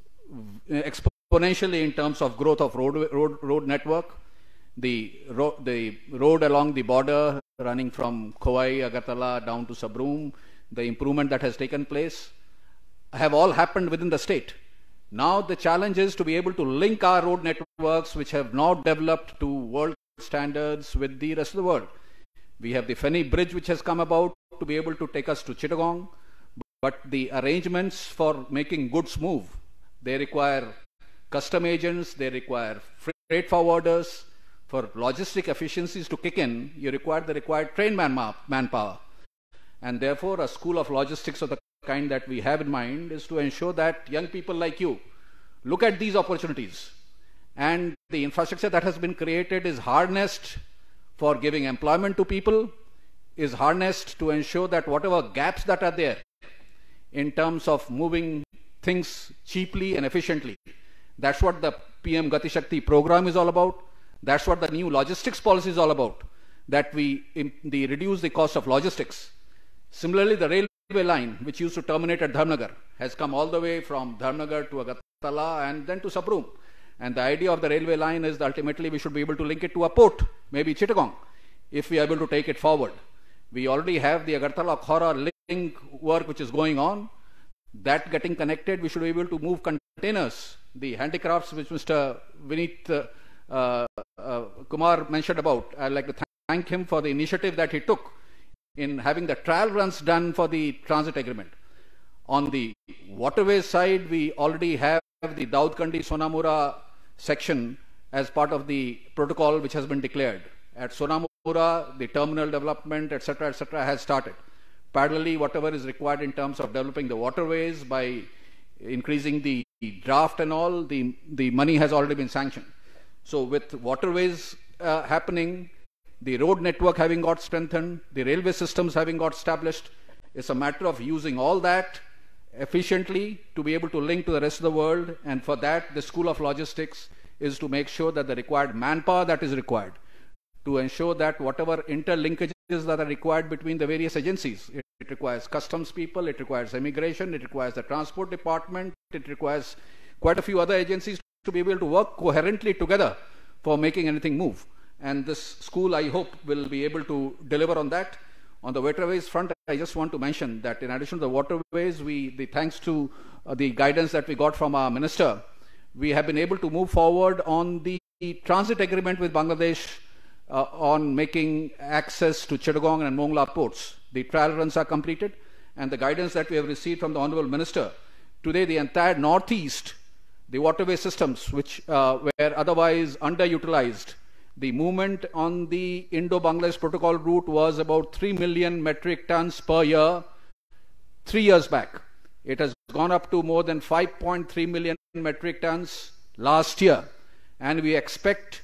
exponentially in terms of growth of road network. The road along the border running from Khowai, Agartala down to Sabroom, the improvement that has taken place have all happened within the state. Now the challenge is to be able to link our road networks, which have now developed to world standards, with the rest of the world. We have the Feni Bridge, which has come about to be able to take us to Chittagong, but the arrangements for making goods move, they require custom agents, they require freight forwarders. For logistic efficiencies to kick in, you require the required trained manpower. And therefore, a school of logistics of the kind that we have in mind is to ensure that young people like you look at these opportunities, and the infrastructure that has been created is harnessed for giving employment to people, is harnessed to ensure that whatever gaps that are there in terms of moving things cheaply and efficiently, that's what the PM Gati Shakti program is all about. That's what the new logistics policy is all about, that we reduce the cost of logistics. Similarly, the railway line, which used to terminate at Dharmnagar, has come all the way from Dharmnagar to Agartala and then to Sabroom. And the idea of the railway line is that ultimately we should be able to link it to a port, maybe Chittagong, if we are able to take it forward. We already have the Agartala-Akhora link work which is going on. That getting connected, we should be able to move containers. The handicrafts which Mr. Vineet Kumar mentioned about, I'd like to thank him for the initiative that he took in having the trial runs done for the transit agreement. On the waterways side, we already have the Daudkandi Sonamura section as part of the protocol which has been declared. At Sonamura, the terminal development, etc., has started. Parallelly, whatever is required in terms of developing the waterways by increasing the draft and all, the money has already been sanctioned. So with waterways happening, the road network having got strengthened, the railway systems having got established, it's a matter of using all that efficiently to be able to link to the rest of the world. And for that, the School of Logistics is to make sure that the required manpower that is required, to ensure that whatever interlinkages that are required between the various agencies, it requires customs people, it requires immigration, it requires the transport department, it requires quite a few other agencies to be able to work coherently together for making anything move. And this school, I hope, will be able to deliver on that. On the waterways front, I just want to mention that in addition to the waterways, thanks to the guidance that we got from our minister, we have been able to move forward on the transit agreement with Bangladesh on making access to Chittagong and Mongla ports. The trial runs are completed, and the guidance that we have received from the Honorable Minister, today the entire Northeast, the waterway systems which were otherwise underutilized, the movement on the Indo-Bangladesh protocol route was about 3 million metric tons per year 3 years back. It has gone up to more than 5.3 million metric tons last year, and we expect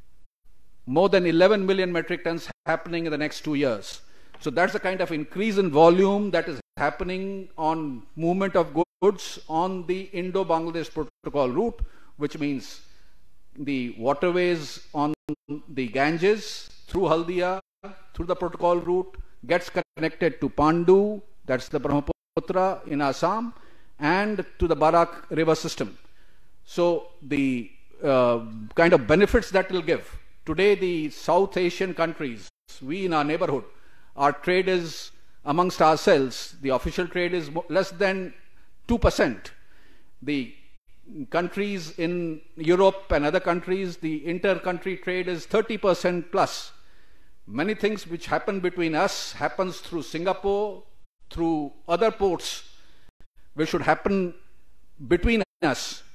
more than 11 million metric tons happening in the next 2 years. So that's the kind of increase in volume that is happening on movement of goods on the Indo-Bangladesh protocol route, which means the waterways on the Ganges through Haldia, through the protocol route, gets connected to Pandu, that's the Brahmaputra in Assam, and to the Barak river system. So the kind of benefits that will give. Today, the South Asian countries, we in our neighborhood, our trade is amongst ourselves, the official trade is less than 2%. The countries in Europe and other countries, the inter-country trade is 30% plus. Many things which happen between us happens through Singapore, through other ports, which should happen between us.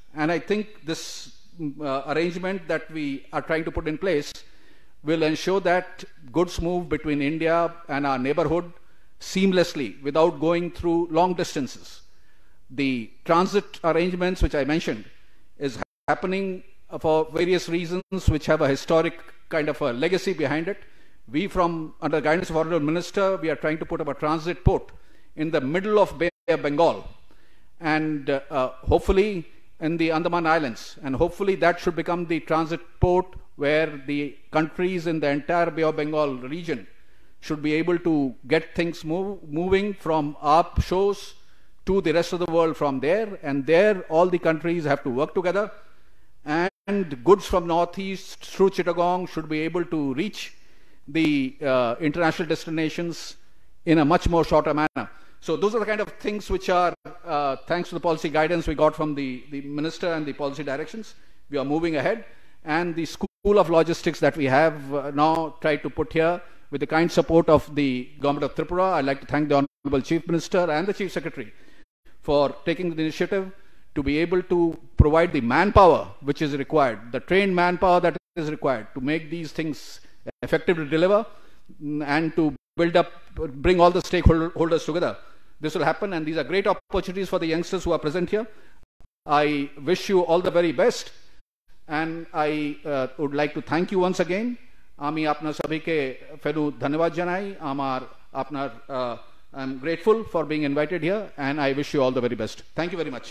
And I think this arrangement that we are trying to put in place will ensure that goods move between India and our neighborhood seamlessly without going through long distances. The transit arrangements which I mentioned is happening for various reasons which have a historic kind of a legacy behind it. We, from under guidance of Honorable Minister, we are trying to put up a transit port in the middle of Bay of Bengal, and hopefully in the Andaman Islands, and hopefully that should become the transit port where the countries in the entire Bay of Bengal region should be able to get things moving from our shores to the rest of the world from there, and there all the countries have to work together, and goods from northeast through Chittagong should be able to reach the international destinations in a much more shorter manner. So those are the kind of things which are, thanks to the policy guidance we got from the Minister and the policy directions, we are moving ahead. And the School of Logistics that we have now tried to put here with the kind support of the Government of Tripura. I'd like to thank the Honorable Chief Minister and the Chief Secretary for taking the initiative to be able to provide the manpower which is required, the trained manpower that is required to make these things effectively deliver and to build up, bring all the stakeholders together. This will happen, and these are great opportunities for the youngsters who are present here. I wish you all the very best, and I would like to thank you once again. আমি আপনার সবাইকে ফেরু ধন্যবাদ জানাই আমার আপনার I'm grateful for being invited here, and I wish you all the very best. Thank you very much.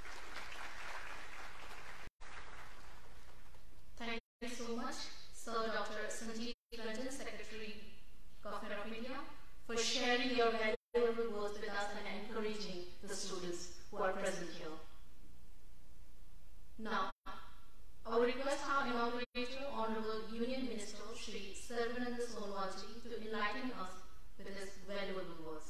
Thank you so much, Sir Dr. Sanjeev Ranjan, Secretary, Government of India, for sharing your valuable words with us and encouraging the students who are present here. Now, I would request our inaugurator, Honorable Union Minister, Shri Sarvananda Sonowalji, to enlighten us with his valuable words.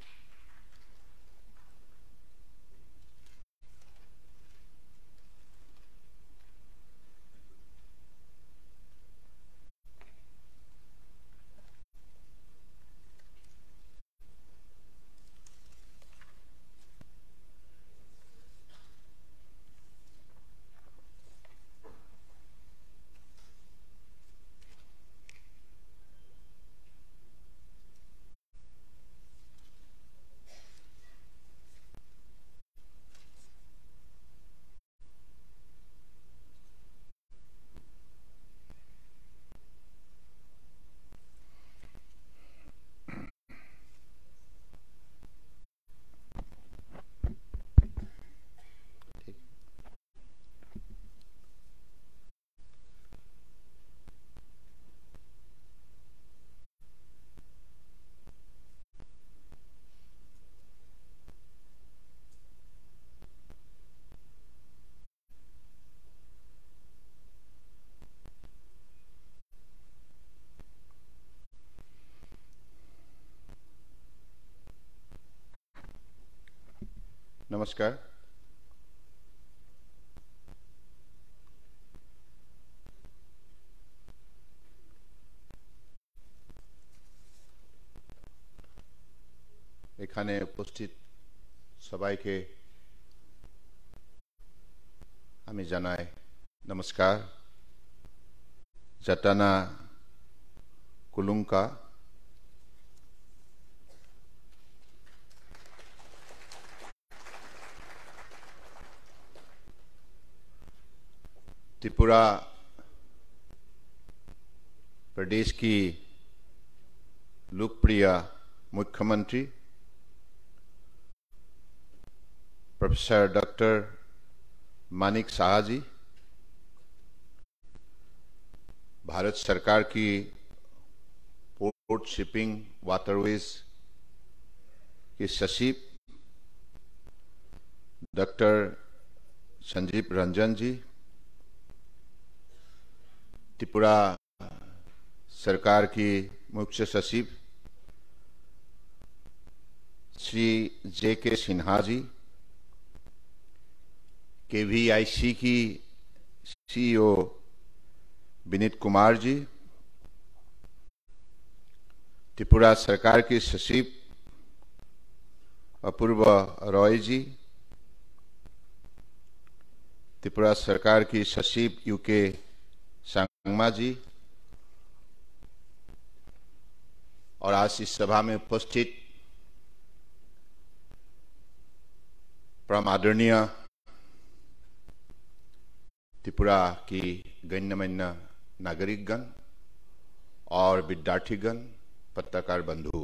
নমস্কার। এখানে উপস্থিত সবাইকে আমি জানাই নমস্কার। জাটানা কুলুঙ্কা त्रिपुरा प्रदेश की लोकप्रिय मुख्यमंत्री प्रोफेसर डॉक्टर मानिक साहा जी, भारत सरकार की पोर्ट शिपिंग वाटरवेज के सचिव डॉक्टर संजीव रंजन जी, त्रिपुरा सरकार की मुख्य सचिव श्री जे.के. सिन्हा जी, KVIC की CEO विनीत कुमार जी, त्रिपुरा सरकार के सचिव अपूर्व रॉय जी, त्रिपुरा सरकार की सचिव यूके सांगमा जी और आज इस सभा में उपस्थित परम आदरणीय त्रिपुरा की गण्यमान्य नागरिकगण और विद्यार्थीगण, पत्रकार बंधु,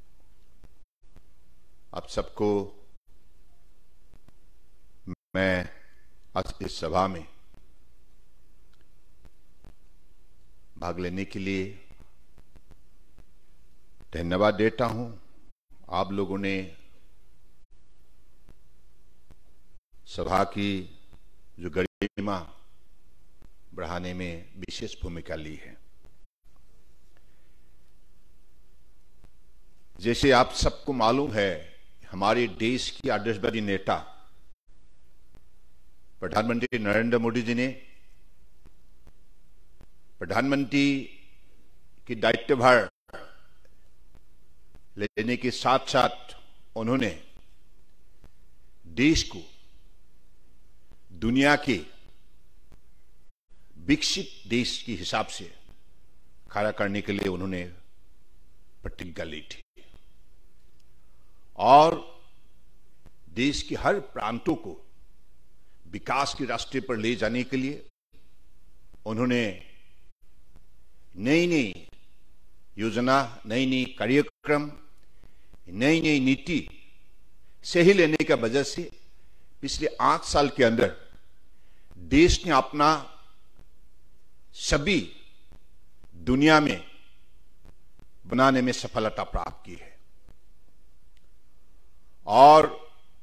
आप सबको मैं आज इस सभा में भाग लेने के लिए धन्यवाद देता हूं। आप लोगों ने सभा की जो गरिमा बढ़ाने में विशेष भूमिका ली है। जैसे आप सबको मालूम है, हमारे देश की आदर्शवादी नेता प्रधानमंत्री नरेंद्र मोदी जी ने प्रधानमंत्री की दायित्वभार लेने के साथ साथ उन्होंने देश को दुनिया के विकसित देश के हिसाब से खड़ा करने के लिए उन्होंने प्रतिज्ञा ली थी और देश के हर प्रांतों को विकास के रास्ते पर ले जाने के लिए उन्होंने नई नई योजना, नई नई कार्यक्रम, नई नई नीति सही लेने का वजह से पिछले 8 साल के अंदर देश ने अपना सभी दुनिया में बनाने में सफलता प्राप्त की है और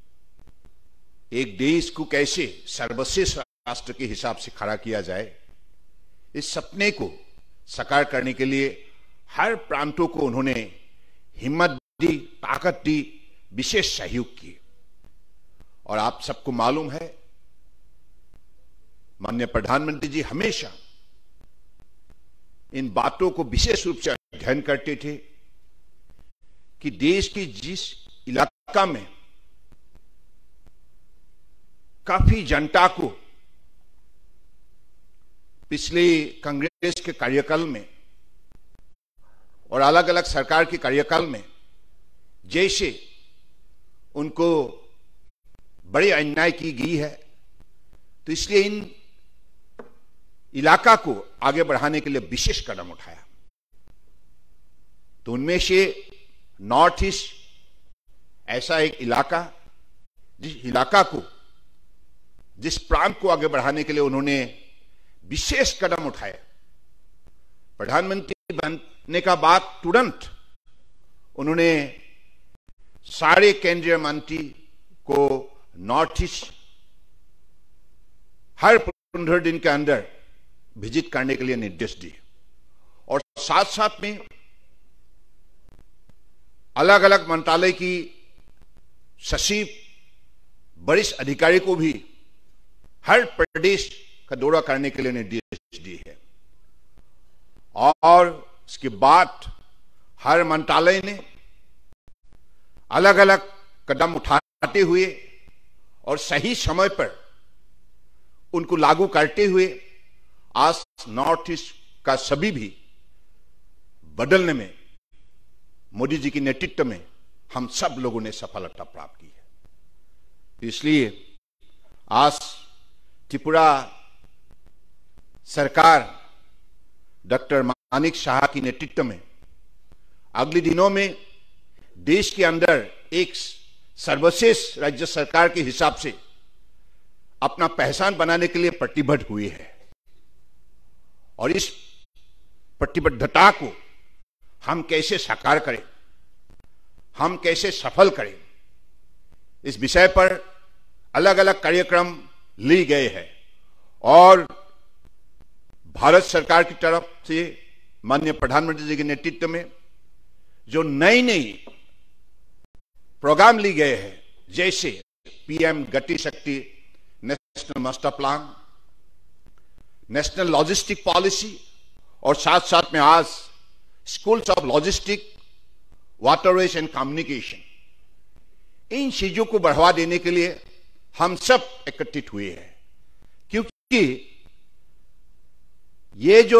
एक देश को कैसे सर्वश्रेष्ठ राष्ट्र के हिसाब से खड़ा किया जाए, इस सपने को साकार करने के लिए हर प्रांतों को उन्होंने हिम्मत दी, ताकत दी, विशेष सहयोग की। और आप सबको मालूम है, माननीय प्रधानमंत्री जी हमेशा इन बातों को विशेष रूप से अध्ययन करते थे कि देश की जिस इलाका में काफी जनता को पिछले कांग्रेस के कार्यकाल में और अलग अलग सरकार के कार्यकाल में जैसे उनको बड़ी अन्याय की गई है, तो इसलिए इन इलाका को आगे बढ़ाने के लिए विशेष कदम उठाया। तो उनमें से नॉर्थ ईस्ट ऐसा एक इलाका, जिस इलाका को, जिस प्रांत को आगे बढ़ाने के लिए उन्होंने विशेष कदम उठाए। प्रधानमंत्री बनने का बाद तुरंत उन्होंने सारे केंद्रीय मंत्री को नॉर्थ ईस्ट हर 15 दिन के अंदर विजिट करने के लिए निर्देश दिए और साथ साथ में अलग अलग मंत्रालय की सचिव, वरिष्ठ अधिकारी को भी हर प्रदेश का दौरा करने के लिए निर्देश दिए है। और इसके बाद हर मंत्रालय ने अलग अलग कदम उठाते हुए और सही समय पर उनको लागू करते हुए आज नॉर्थ ईस्ट का सभी भी बदलने में मोदी जी के नेतृत्व में हम सब लोगों ने सफलता प्राप्त की है। इसलिए आज त्रिपुरा सरकार डॉक्टर मानिक शाह की नेतृत्व में अगले दिनों में देश के अंदर एक सर्वश्रेष्ठ राज्य सरकार के हिसाब से अपना पहचान बनाने के लिए प्रतिबद्ध हुई है और इस प्रतिबद्धता को हम कैसे साकार करें, हम कैसे सफल करें, इस विषय पर अलग अलग कार्यक्रम लिए गए हैं और भारत सरकार की तरफ से माननीय प्रधानमंत्री जी के नेतृत्व में जो नई नई प्रोग्राम लिए गए हैं, जैसे PM Gati Shakti national master plan, national logistic policy और साथ साथ में आज schools of logistic, waterways and communication, इन चीजों को बढ़ावा देने के लिए हम सब एकत्रित हुए हैं क्योंकि ये जो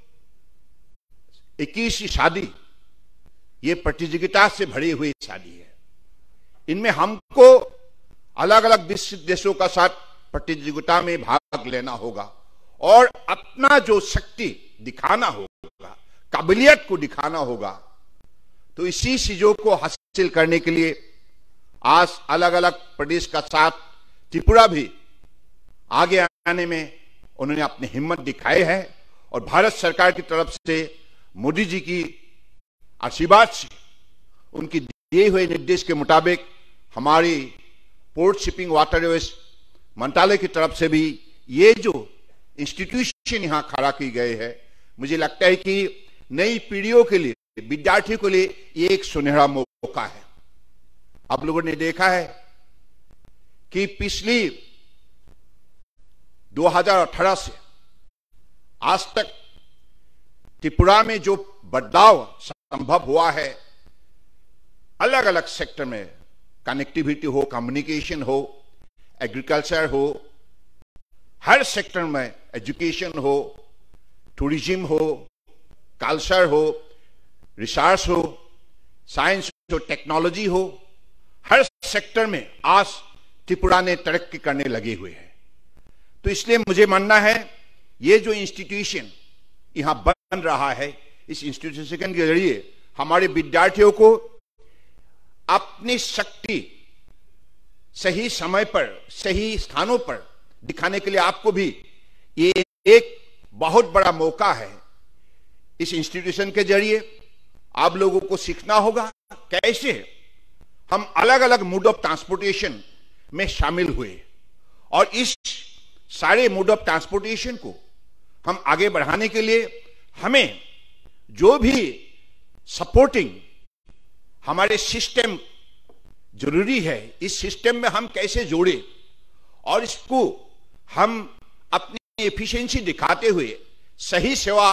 21वीं शादी, ये प्रतियोगिता से भरी हुई शादी है। इनमें हमको अलग अलग देशों का साथ प्रतियोगिता में भाग लेना होगा और अपना जो शक्ति दिखाना होगा, काबिलियत को दिखाना होगा। तो इसी चीजों को हासिल करने के लिए आज अलग अलग प्रदेश का साथ त्रिपुरा भी आगे आने में उन्होंने अपनी हिम्मत दिखाई है और भारत सरकार की तरफ से मोदी जी की आशीर्वाद से, उनकी दिए हुए निर्देश के मुताबिक हमारी पोर्ट शिपिंग वाटरवेज मंत्रालय की तरफ से भी ये जो इंस्टीट्यूशन यहां खड़ा की गए है, मुझे लगता है कि नई पीढ़ियों के लिए, विद्यार्थियों के लिए ये एक सुनहरा मौका है। आप लोगों ने देखा है कि पिछली 2018 से आज तक त्रिपुरा में जो बदलाव संभव हुआ है, अलग अलग सेक्टर में, कनेक्टिविटी हो, कम्युनिकेशन हो, एग्रीकल्चर हो, हर सेक्टर में, एजुकेशन हो, टूरिज्म हो, कल्चर हो, रिसर्च हो, साइंस हो, टेक्नोलॉजी हो, हर सेक्टर में आज त्रिपुरा ने तरक्की करने लगे हुए हैं। तो इसलिए मुझे मानना है ये जो इंस्टीट्यूशन यहां बन रहा है, इस इंस्टीट्यूशन के जरिए हमारे विद्यार्थियों को अपनी शक्ति सही समय पर, सही स्थानों पर दिखाने के लिए आपको भी ये एक बहुत बड़ा मौका है। इस इंस्टीट्यूशन के जरिए आप लोगों को सीखना होगा कैसे हम अलग अलग मोड ऑफ ट्रांसपोर्टेशन में शामिल हुए और इस सारे मोड ऑफ ट्रांसपोर्टेशन को हम आगे बढ़ाने के लिए हमें जो भी सपोर्टिंग हमारे सिस्टम जरूरी है, इस सिस्टम में हम कैसे जोड़े और इसको हम अपनी एफिशिएंसी दिखाते हुए सही सेवा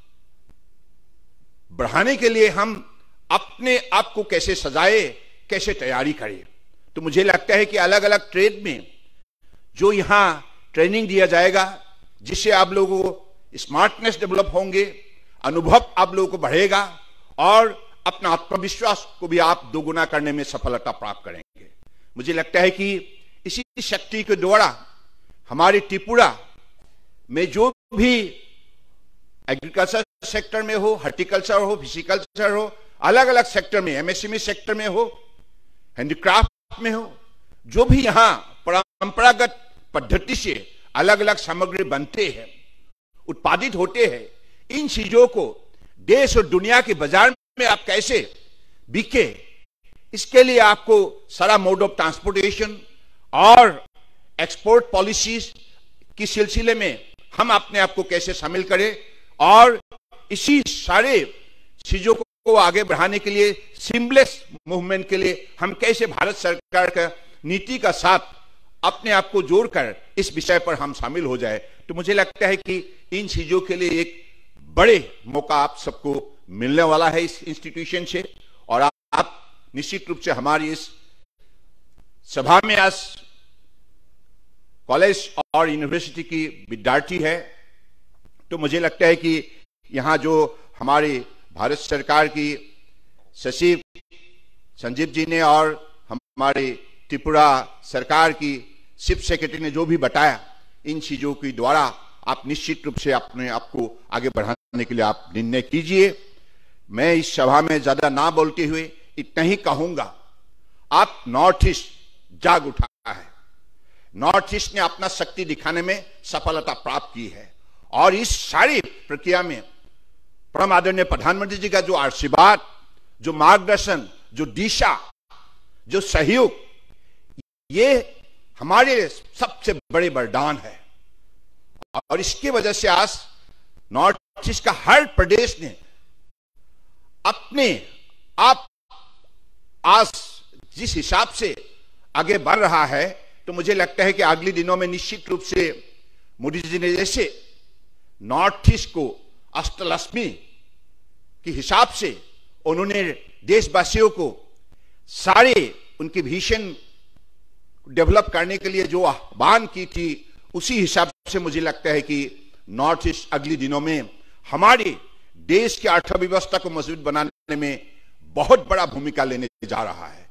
बढ़ाने के लिए हम अपने आप को कैसे सजाए, कैसे तैयारी करें। तो मुझे लगता है कि अलग अलग ट्रेड में जो यहां ट्रेनिंग दिया जाएगा, जिससे आप लोगों को स्मार्टनेस डेवलप होंगे, अनुभव आप लोगों को बढ़ेगा और अपना आत्मविश्वास को भी आप दोगुना करने में सफलता प्राप्त करेंगे। मुझे लगता है कि इसी शक्ति के द्वारा हमारे त्रिपुरा में जो भी एग्रीकल्चर सेक्टर में हो, हॉर्टिकल्चर हो, फिशिकल्चर हो, अलग अलग सेक्टर में, एमएसएमई सेक्टर में हो, हैंडीक्राफ्ट में हो, जो भी यहां परंपरागत पद्धति से अलग अलग सामग्री बनते हैं, उत्पादित होते हैं, इन चीजों को देश और दुनिया के बाजार में आप कैसे बिके, इसके लिए आपको सारा मोड ऑफ ट्रांसपोर्टेशन और एक्सपोर्ट पॉलिसीज की सिलसिले में हम अपने आप को कैसे शामिल करें और इसी सारे चीजों को आगे बढ़ाने के लिए, सीमलेस मूवमेंट के लिए हम कैसे भारत सरकार का नीति का साथ अपने आप को जोड़कर इस विषय पर हम शामिल हो जाए। तो मुझे लगता है कि इन चीजों के लिए एक बड़े मौका आप सबको मिलने वाला है इस इंस्टीट्यूशन से और आप निश्चित रूप से हमारी इस सभा में आज कॉलेज और यूनिवर्सिटी की विद्यार्थी है। तो मुझे लगता है कि यहां जो हमारे भारत सरकार की सचिव संजीव जी ने और हमारे त्रिपुरा सरकार की चीफ सेक्रेटरी ने जो भी बताया, इन चीजों के द्वारा आप निश्चित रूप से अपने आप को आगे बढ़ाने के लिए आप निर्णय कीजिए। मैं इस सभा में ज्यादा ना बोलते हुए इतना ही कहूंगा, आप नॉर्थ ईस्ट जाग उठा है, नॉर्थ ईस्ट ने अपना शक्ति दिखाने में सफलता प्राप्त की है और इस सारी प्रक्रिया में परम आदरणीय प्रधानमंत्री जी का जो आशीर्वाद, जो मार्गदर्शन, जो दिशा, जो सहयोग, ये हमारे सबसे बड़े वरदान है और इसकी वजह से आज नॉर्थ ईस्ट का हर प्रदेश ने अपने आप आज जिस हिसाब से आगे बढ़ रहा है, तो मुझे लगता है कि अगले दिनों में निश्चित रूप से मोदी जी ने जैसे नॉर्थ ईस्ट को अष्टलक्ष्मी के हिसाब से उन्होंने देशवासियों को सारे उनकी विजन डेवलप करने के लिए जो आह्वान की थी, उसी हिसाब से मुझे लगता है कि नॉर्थ ईस्ट अगले दिनों में हमारे देश की अर्थव्यवस्था को मजबूत बनाने में बहुत बड़ा भूमिका लेने जा रहा है।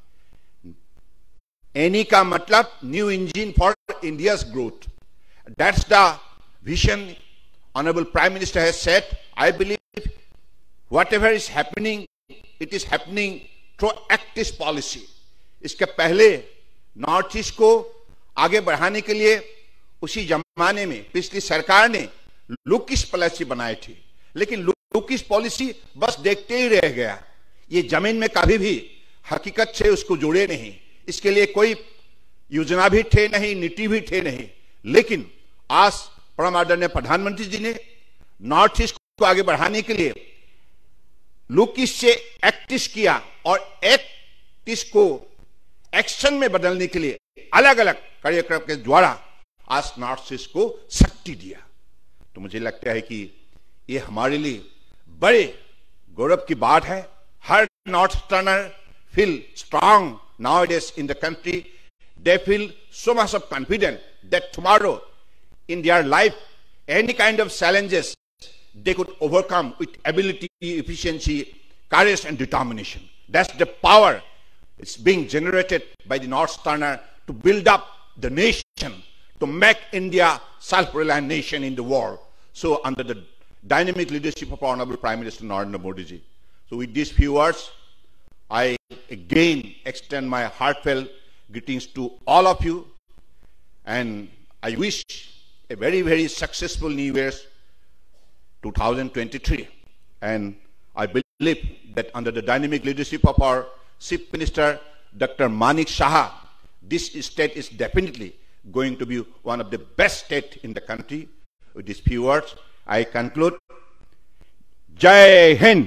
एनी का मतलब new engine for India's growth. That's the vision honourable prime minister has set. I believe whatever is happening, it is happening through active policy. इसके पहले नॉर्थ ईस्ट को आगे बढ़ाने के लिए उसी जमाने में पिछली सरकार ने लुकिश पॉलिसी बनाई थी, लेकिन लुकिश पॉलिसी बस देखते ही रह गया। ये जमीन में कभी भी हकीकत से उसको जोड़े नहीं, इसके लिए कोई योजना भी थे नहीं, नीति भी थे नहीं। लेकिन आज परम आदरणीय प्रधानमंत्री जी ने नॉर्थ ईस्ट को आगे बढ़ाने के लिए लुकिश से एक्टिव किया और एक्टिव को एक्शन में बदलने के लिए अलग अलग कार्यक्रम के द्वारा आज नॉर्थ ईस्ट को शक्ति दिया। तो मुझे लगता है कि ये हमारे लिए बड़े गौरव की बात है। हर north easterner feel strong nowadays in the country. They feel so much of confidence that tomorrow in their life any kind of challenges they could overcome with ability, efficiency, courage and determination. That's the power it's being generated by the North Easterner to build up the nation, to make India self-reliant nation in the world. So under the dynamic leadership of our Honorable Prime Minister Narendra Modi ji. So with these few words, I again extend my heartfelt greetings to all of you, and I wish a very, very successful New Year's 2023. And I believe that under the dynamic leadership of our Chief Minister, Dr. Manik Saha, this state is definitely going to be one of the best states in the country. With these few words, I conclude. Jai Hind.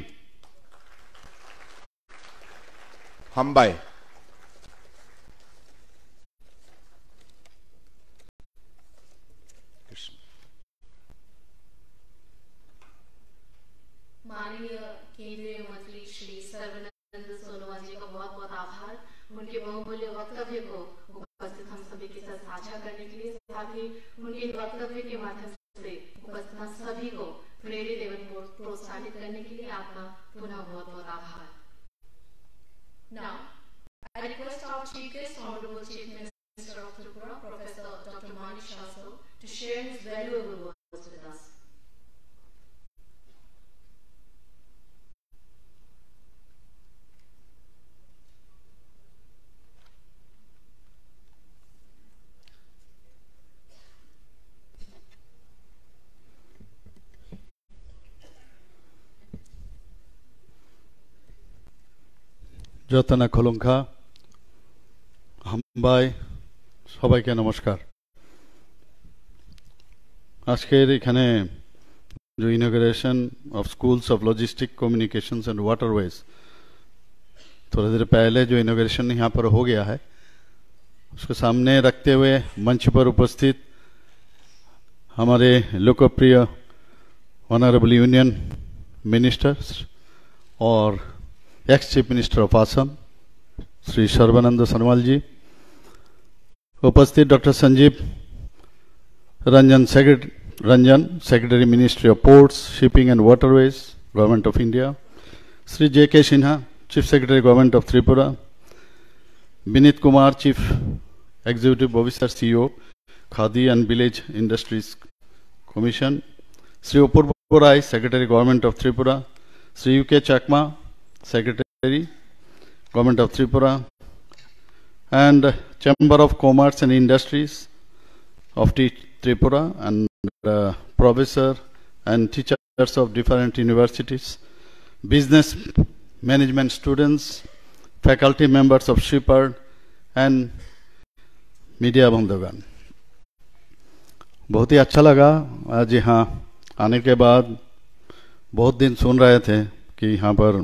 Hambai. माननीय केंद्रीय मंत्री श्री सर्बानंद सोनोवाल जी का बहुत बहुत आभार उनके बहुमूल्य वक्तव्य को उपस्थित हम सभी के साथ साझा करने के लिए, साथ ही उनके वक्तव्य के माध्यम से उपस्थित हम सभी को प्रेरित एवं प्रोत्साहित करने के लिए आपका पुनः बहुत बहुत आभार। Now, I request our chief guest, Honorable Chief Minister of Tripura, Professor Dr. Manik Saha, to share his valuable words with us. যতনা খোলঙ্কা হামবাই সবাইকে নমস্কার। আজকের এখানে जो inauguration of schools of logistic communications and waterways, थोड़ी देर पहले जो इनॉग्रेशन यहाँ पर हो गया है उसको सामने रखते हुए मंच पर उपस्थित हमारे लोकप्रिय ऑनरेबल यूनियन मिनिस्टर्स और ex chief minister of Assam Shri Sarbananda Sonowal ji, उपस्थित doctor Sanjeev Ranjan secretary ministry of ports, shipping and waterways, government of India, Shri J K. Sinha, chief secretary government of Tripura, Vineet Kumar, chief executive officer CEO khadi and village industries commission, Shri Apurva Rai, secretary government of Tripura, Shri U K. Chakma, Secretary, Government of Tripura, and Chamber of Commerce and Industries of Tripura, and professor and teachers of different universities, business management students, faculty members of Shepherd, and media बंधुगण। बहुत ही अच्छा लगा आज यहाँ आने के बाद। बहुत दिन सुन रहे थे कि यहाँ पर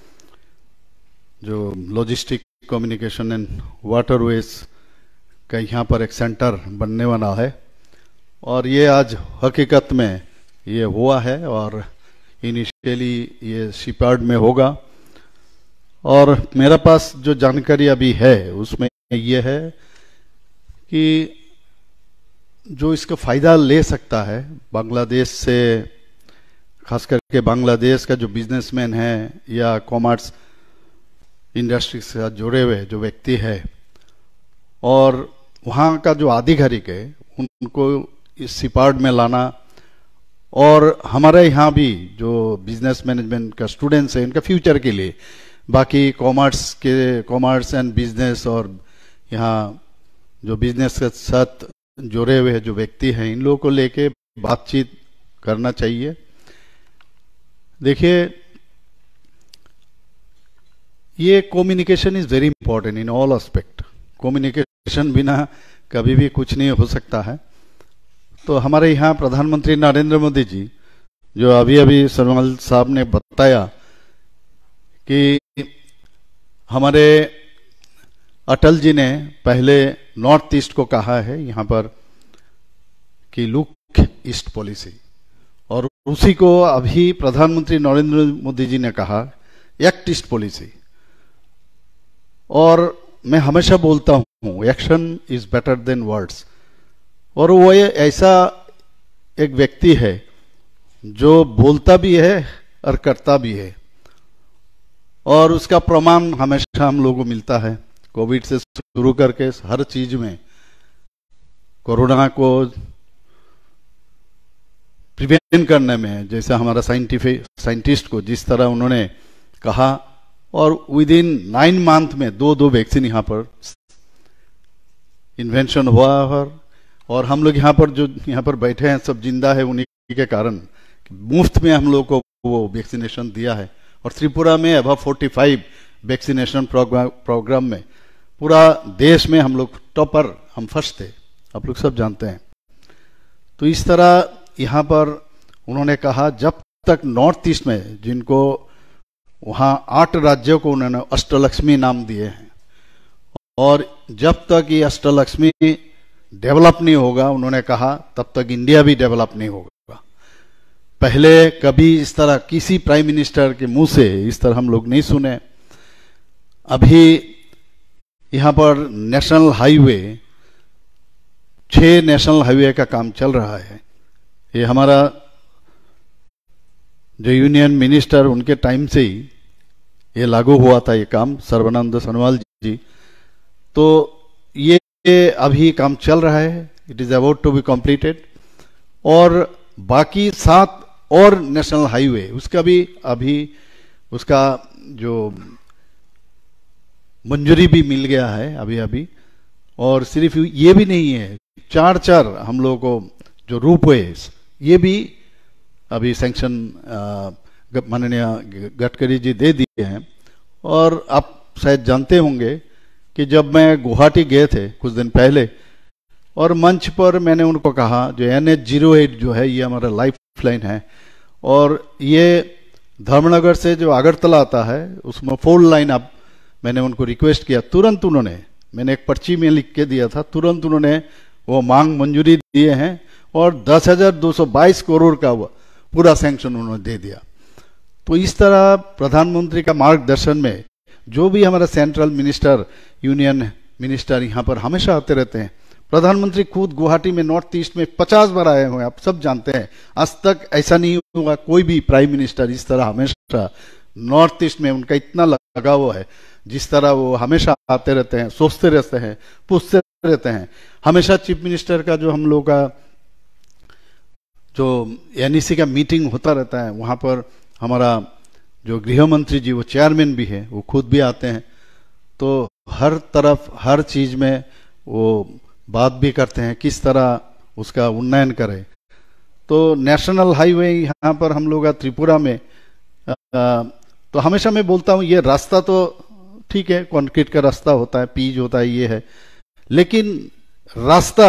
जो लॉजिस्टिक कम्युनिकेशन एंड वाटरवेज का यहाँ पर एक सेंटर बनने वाला है, और ये आज हकीकत में ये हुआ है, और इनिशियली ये शिपयार्ड में होगा। और मेरे पास जो जानकारी अभी है उसमें ये है कि जो इसका फायदा ले सकता है बांग्लादेश से, खास करके बांग्लादेश का जो बिजनेसमैन है या कॉमर्स इंडस्ट्री से साथ जुड़े हुए जो व्यक्ति है और वहाँ का जो आधिकारिक है, उनको इस सिपार्ड में लाना, और हमारे यहाँ भी जो बिजनेस मैनेजमेंट का स्टूडेंट्स हैं उनका फ्यूचर के लिए, बाकी कॉमर्स एंड बिजनेस और यहाँ जो बिजनेस के साथ जुड़े हुए जो व्यक्ति हैं, इन लोगों को लेके बातचीत करना चाहिए। देखिए, ये communication is very important in all aspect. Communication बिना कभी भी कुछ नहीं हो सकता है। तो हमारे यहाँ प्रधानमंत्री नरेंद्र मोदी जी, जो अभी अभी सोनोवाल साहब ने बताया कि हमारे अटल जी ने पहले नॉर्थ ईस्ट को कहा है यहाँ पर कि लुक ईस्ट पॉलिसी, और उसी को अभी प्रधानमंत्री नरेंद्र मोदी जी ने कहा एक्ट ईस्ट पॉलिसी। और मैं हमेशा बोलता हूँ action is better than words, और वो ऐसा एक व्यक्ति है जो बोलता भी है और करता भी है, और उसका प्रमाण हमेशा हम लोगों को मिलता है। कोविड से शुरू करके हर चीज में, कोरोना को प्रिवेंट करने में, जैसे हमारा साइंटिस्ट को जिस तरह उन्होंने कहा, और विद इन 9 मंथ में 2 वैक्सीन यहाँ पर इन्वेंशन हुआ है, और हम लोग यहाँ पर जो यहाँ पर बैठे हैं सब जिंदा है उन्हीं के कारण। मुफ्त में हम लोग को वो वैक्सीनेशन दिया है, और त्रिपुरा में अबव 45 वैक्सीनेशन प्रोग्राम में पूरा देश में हम लोग टॉपर, हम फर्स्ट थे, आप लोग सब जानते हैं। तो इस तरह यहाँ पर उन्होंने कहा जब तक नॉर्थ ईस्ट में, जिनको वहाँ 8 राज्यों को उन्होंने अष्टलक्ष्मी नाम दिए हैं, और जब तक ये अष्टलक्ष्मी डेवलप नहीं होगा, उन्होंने कहा, तब तक इंडिया भी डेवलप नहीं होगा। पहले कभी इस तरह किसी प्राइम मिनिस्टर के मुंह से इस तरह हम लोग नहीं सुने। अभी यहाँ पर नेशनल हाईवे, 6 नेशनल हाईवे का काम चल रहा है। ये हमारा जो यूनियन मिनिस्टर, उनके टाइम से ही ये लागू हुआ था ये काम, सर्बानंद सोनोवाल जी। तो ये अभी काम चल रहा है, it is about to be completed, और बाकी 7 और नेशनल हाईवे, उसका भी अभी उसका जो मंजूरी भी मिल गया है अभी। और सिर्फ ये भी नहीं है, 4 हम लोगों को जो रूपवेज, ये भी अभी सैंक्शन माननीय गडकरी जी दे दिए हैं। और आप शायद जानते होंगे कि जब मैं गुवाहाटी गए थे कुछ दिन पहले, और मंच पर मैंने उनको कहा जो NH-08 जो है ये हमारा लाइफ लाइन है, और ये धर्मनगर से जो अगरतला आता है उसमें 4 लाइन आप, मैंने उनको रिक्वेस्ट किया, तुरंत उन्होंने, मैंने एक पर्ची में लिख के दिया था, तुरंत उन्होंने वो मांग मंजूरी दिए हैं, और 10,222 करोड़ का पूरा सैंक्शन उन्होंने दे दिया। तो इस तरह प्रधानमंत्री का मार्गदर्शन में जो भी हमारा सेंट्रल मिनिस्टर, यूनियन मिनिस्टर यहाँ पर हमेशा आते रहते हैं। प्रधानमंत्री खुद गुवाहाटी में नॉर्थ ईस्ट में 50 बार आए हुए हैं, आप सब जानते हैं। आज तक ऐसा नहीं हुआ कोई भी प्राइम मिनिस्टर इस तरह हमेशा नॉर्थ ईस्ट में उनका इतना लगाव है, जिस तरह वो हमेशा आते रहते हैं, सोचते रहते हैं, पूछते रहते हैं। हमेशा चीफ मिनिस्टर का जो हम लोग का जो NEC का मीटिंग होता रहता है, वहाँ पर हमारा जो गृह मंत्री जी, वो चेयरमैन भी है, वो खुद भी आते हैं। तो हर तरफ हर चीज में वो बात भी करते हैं किस तरह उसका उन्नयन करें। तो नेशनल हाईवे यहाँ पर हम लोग त्रिपुरा में, तो हमेशा मैं बोलता हूँ ये रास्ता तो ठीक है, कंक्रीट का रास्ता होता है, पीच होता है, ये है, लेकिन रास्ता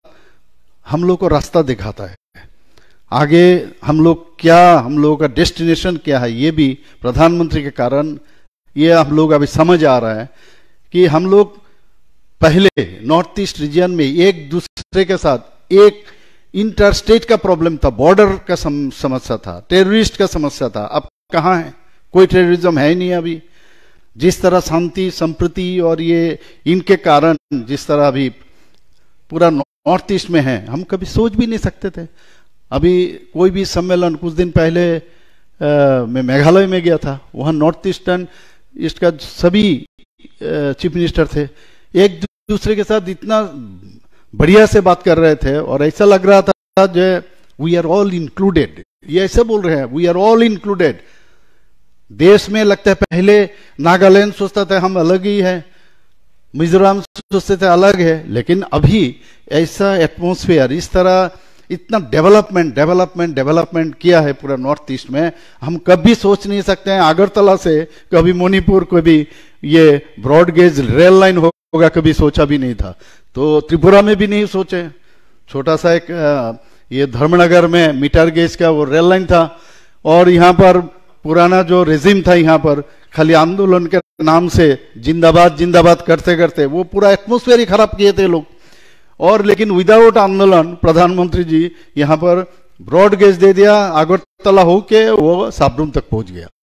हम लोग को रास्ता दिखाता है। आगे हम लोग क्या, हम लोगों का डेस्टिनेशन क्या है, ये भी प्रधानमंत्री के कारण ये हम लोग अभी समझ आ रहा है कि हम लोग पहले नॉर्थ ईस्ट रीजन में एक दूसरे के साथ एक इंटर स्टेट का प्रॉब्लम था, बॉर्डर का समस्या था, टेररिस्ट का समस्या था। अब कहाँ है, कोई टेररिज्म है नहीं अभी। जिस तरह शांति संप्रति और ये इनके कारण जिस तरह अभी पूरा नॉर्थ ईस्ट में हैं, हम कभी सोच भी नहीं सकते थे। अभी कोई भी सम्मेलन, कुछ दिन पहले मैं मेघालय में गया था, वहाँ नॉर्थ ईस्ट का सभी चीफ मिनिस्टर थे, एक दूसरे के साथ इतना बढ़िया से बात कर रहे थे और ऐसा लग रहा था जो वी आर ऑल इंक्लूडेड। ये ऐसे बोल रहे हैं, वी आर ऑल इंक्लूडेड। देश में लगता है पहले नागालैंड सोचता था हम अलग ही है, मिजोरम सोचते थे अलग है, लेकिन अभी ऐसा एटमॉस्फेयर, इस तरह इतना डेवलपमेंट किया है पूरा नॉर्थ ईस्ट में, हम कभी सोच नहीं सकते हैं अगरतला से कभी मणिपुर कभी ये ब्रॉड गेज रेल लाइन होगा, कभी सोचा भी नहीं था। तो त्रिपुरा में भी नहीं सोचे। छोटा सा एक ये धर्मनगर में मीटर गेज का वो रेल लाइन था, और यहाँ पर पुराना जो रेजिम था, यहाँ पर खाली आंदोलन के नाम से जिंदाबाद जिंदाबाद करते करते वो पूरा एटमॉस्फेयर ही खराब किए थे लोग। और लेकिन विदाउट आंदोलन प्रधानमंत्री जी यहाँ पर ब्रॉड गेज दे दिया, अगरतला होके वो साबरूम तक पहुंच गया।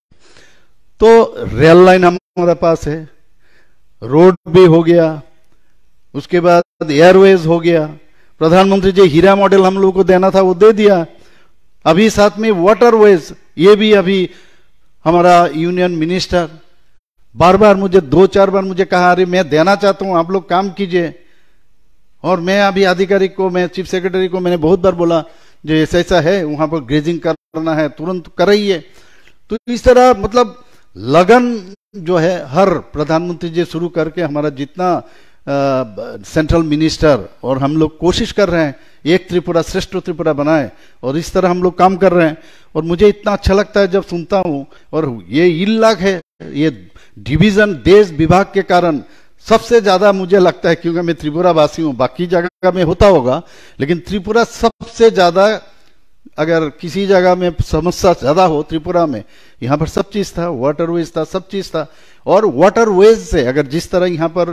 तो रेल लाइन हमारे पास है, रोड भी हो गया, उसके बाद एयरवेज हो गया। प्रधानमंत्री जी हीरा मॉडल हम लोग को देना था वो दे दिया। अभी साथ में वाटरवेज, ये भी अभी हमारा यूनियन मिनिस्टर बार बार मुझे 2-4 बार मुझे कहा, अरे मैं देना चाहता हूं, आप लोग काम कीजिए। और मैं अभी आधिकारिक को, मैं चीफ सेक्रेटरी को मैंने बहुत बार बोला जो ऐसा ऐसा है, वहां पर ग्रेजिंग करना है, तुरंत कराइए। तो इस तरह मतलब लगन जो है हर प्रधानमंत्री जी शुरू करके हमारा जितना सेंट्रल मिनिस्टर और हम लोग कोशिश कर रहे हैं एक त्रिपुरा श्रेष्ठ त्रिपुरा बनाए, और इस तरह हम लोग काम कर रहे हैं। और मुझे इतना अच्छा लगता है जब सुनता हूं, और ये इल्लाक है, ये डिवीजन देश विभाग के कारण सबसे ज्यादा मुझे लगता है, क्योंकि मैं त्रिपुरा वासी हूं, बाकी जगह में होता होगा, लेकिन त्रिपुरा सबसे ज्यादा, अगर किसी जगह में समस्या ज्यादा हो त्रिपुरा में, यहां पर सब चीज था, वाटरवेज था, सब चीज था। और वाटरवेज से अगर जिस तरह यहां पर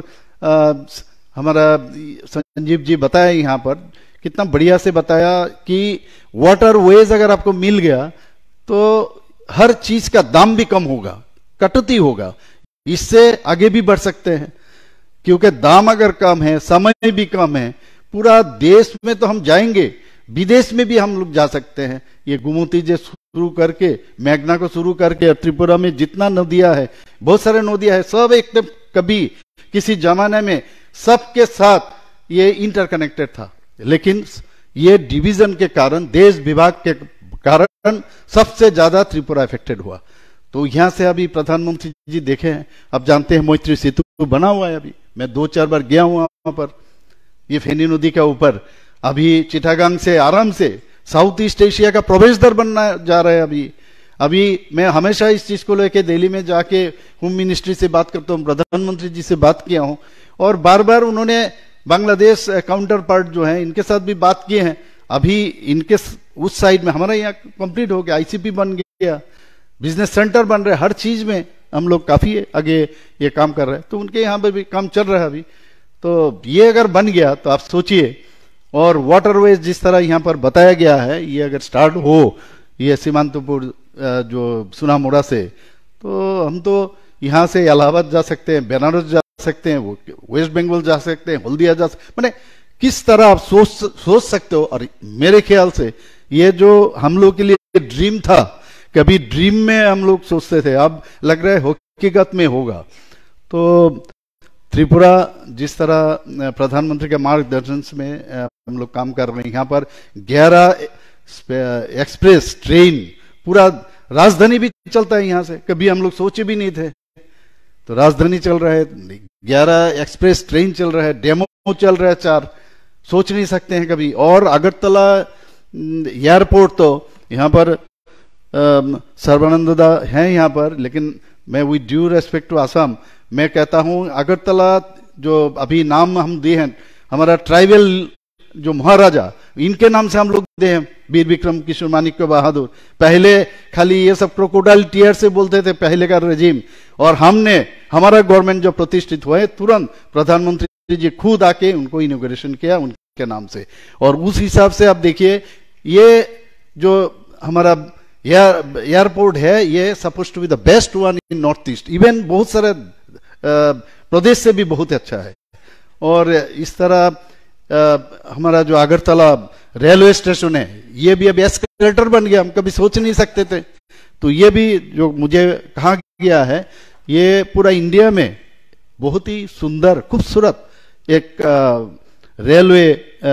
हमारा संजीव जी बताया, यहां पर कितना बढ़िया से बताया कि वाटरवेज अगर आपको मिल गया तो हर चीज का दाम भी कम होगा, कटौती होगा, इससे आगे भी बढ़ सकते हैं। क्योंकि दाम अगर कम है, समय भी कम है, पूरा देश में तो हम जाएंगे, विदेश में भी हम लोग जा सकते हैं। ये गोमती जी शुरू करके, मेघना को शुरू करके, त्रिपुरा में जितना नदियां है, बहुत सारे नदियां है, सब एकदम कभी किसी जमाने में सबके साथ ये इंटरकनेक्टेड था, लेकिन ये डिवीजन के कारण, देश विभाग के कारण सबसे ज्यादा त्रिपुरा इफेक्टेड हुआ। तो यहां से अभी प्रधानमंत्री जी देखे हैं, अब जानते हैं मैत्री सेतु बना हुआ है। अभी मैं 2-4 बार गया हूं वहां पर, ये फेनी नदी के ऊपर। अभी चिटागांग से आराम से साउथ ईस्ट एशिया का प्रवेश द्वार बनना जा रहा है। अभी मैं हमेशा इस चीज को लेके दिल्ली में जाके होम मिनिस्ट्री से बात करता हूँ, प्रधानमंत्री जी से बात किया हूँ, और बार बार उन्होंने बांग्लादेश काउंटर पार्ट जो है इनके साथ भी बात किए हैं। अभी इनके उस साइड में हमारा यहाँ कंप्लीट हो गया, आईसीपी बन गया, बिजनेस सेंटर बन रहे, हर चीज में हम लोग काफी आगे ये काम कर रहे हैं। तो उनके यहाँ पे भी काम चल रहा है अभी। तो ये अगर बन गया तो आप सोचिए, और वाटरवेज जिस तरह यहाँ पर बताया गया है, ये अगर स्टार्ट हो, ये सीमांतपुर जो सुनामुड़ा से, तो हम तो यहाँ से इलाहाबाद जा सकते हैं, बनारस जा सकते हैं, वो वेस्ट बंगाल जा सकते हैं, हल्दिया जा सकते, मैंने किस तरह आप सोच सकते हो। और मेरे ख्याल से ये जो हम लोग के लिए ड्रीम था, कभी ड्रीम में हम लोग सोचते थे, अब लग रहा है हकीकत में होगा। तो त्रिपुरा जिस तरह प्रधानमंत्री के मार्गदर्शन में हम लोग काम कर रहे हैं, यहाँ पर 11 एक्सप्रेस ट्रेन, पूरा राजधानी भी चलता है यहाँ से, कभी हम लोग सोचे भी नहीं थे। तो राजधानी चल रहा है, 11 एक्सप्रेस ट्रेन चल रहा है, डेमो चल रहा है 4, सोच नहीं सकते हैं कभी। और अगरतला एयरपोर्ट तो यहाँ पर सर्बानंद है यहाँ पर, लेकिन मैं with due respect to Assam मैं कहता हूं, अगरतला जो अभी नाम हम दिए हैं, हमारा ट्राइबल जो महाराजा, इनके नाम से हम लोग दे हैं, वीर विक्रम किशोर माणिक्य बहादुर। पहले खाली ये सब क्रोकोडाइल टीयर से बोलते थे पहले का रेजिम, और हमने, हमारा गवर्नमेंट जो प्रतिष्ठित हुए, तुरंत प्रधानमंत्री जी खुद आके उनको इनॉग्रेशन किया उनके नाम से। और उस हिसाब से आप देखिए, ये जो हमारा एयरपोर्ट है, ये suppose to be the best one in north east, even बहुत सारे प्रदेश से भी बहुत अच्छा है। और इस तरह हमारा जो अगरतला रेलवे स्टेशन है, ये भी अब एस्केलेटर बन गया, हम कभी सोच नहीं सकते थे। तो ये भी जो मुझे कहा गया है, ये पूरा इंडिया में बहुत ही सुंदर खूबसूरत एक रेलवे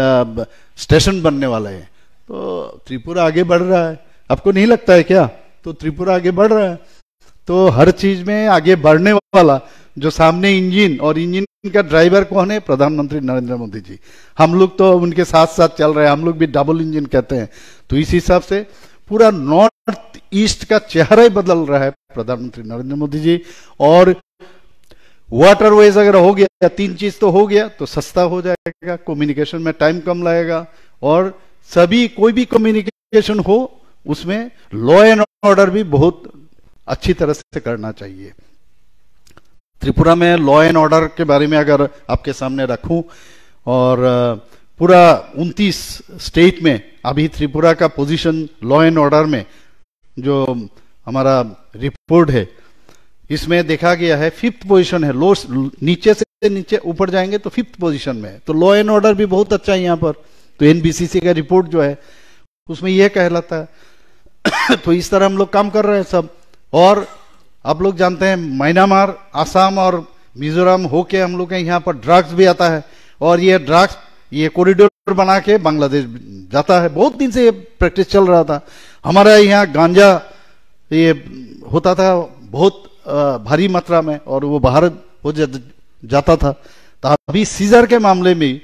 स्टेशन बनने वाला है। तो त्रिपुरा आगे बढ़ रहा है, आपको नहीं लगता है क्या? तो त्रिपुरा आगे बढ़ रहा है, तो हर चीज में आगे बढ़ने वाला जो सामने इंजन, और इंजन का ड्राइवर कौन है? प्रधानमंत्री नरेंद्र मोदी जी। हम लोग तो उनके साथ साथ चल रहे हैं, हम लोग भी डबल इंजन कहते हैं। तो इस हिसाब से पूरा नॉर्थ ईस्ट का चेहरा ही बदल रहा है प्रधानमंत्री नरेंद्र मोदी जी। और वाटरवेज अगर हो गया, 3 चीज तो हो गया, तो सस्ता हो जाएगा, कम्युनिकेशन में टाइम कम लगेगा, और सभी कोई भी कम्युनिकेशन हो उसमें लॉ एंड ऑर्डर भी बहुत अच्छी तरह से करना चाहिए। त्रिपुरा में लॉ एंड ऑर्डर के बारे में अगर आपके सामने रखूं, और पूरा 29 स्टेट में अभी त्रिपुरा का पोजीशन लॉ एंड ऑर्डर में जो हमारा रिपोर्ट है, इसमें देखा गया है 5th पोजीशन है। लो नीचे से नीचे ऊपर जाएंगे तो 5th पोजीशन में है। तो लॉ एंड ऑर्डर भी बहुत अच्छा है यहाँ पर। तो एनबीसीसी का रिपोर्ट जो है उसमें यह कहलाता है। तो इस तरह हम लोग काम कर रहे हैं सब। और आप लोग जानते हैं म्यांमार, आसाम और मिजोरम होके हम लोग के यहाँ पर ड्रग्स भी आता है, और ये ड्रग्स ये कॉरिडोर बना के बांग्लादेश जाता है। बहुत दिन से ये प्रैक्टिस चल रहा था। हमारा यहाँ गांजा ये होता था बहुत भारी मात्रा में, और वो बाहर हो जाता था। तो अभी सीजर के मामले में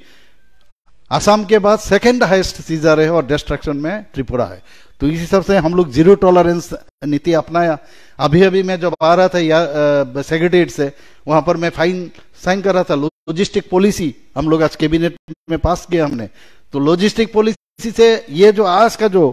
आसाम के बाद 2nd हाईएस्ट सीजर है, और डिस्ट्रक्शन में त्रिपुरा है। तो इस हिसाब से हम लोग 0 टॉलरेंस नीति अपनाया। अभी मैं जब आ रहा था सेक्रेटरीट से, वहां पर मैं साइन कर रहा था लॉजिस्टिक पॉलिसी, हम लोग आज कैबिनेट में पास किया हमने। तो लॉजिस्टिक पॉलिसी से ये जो आज का जो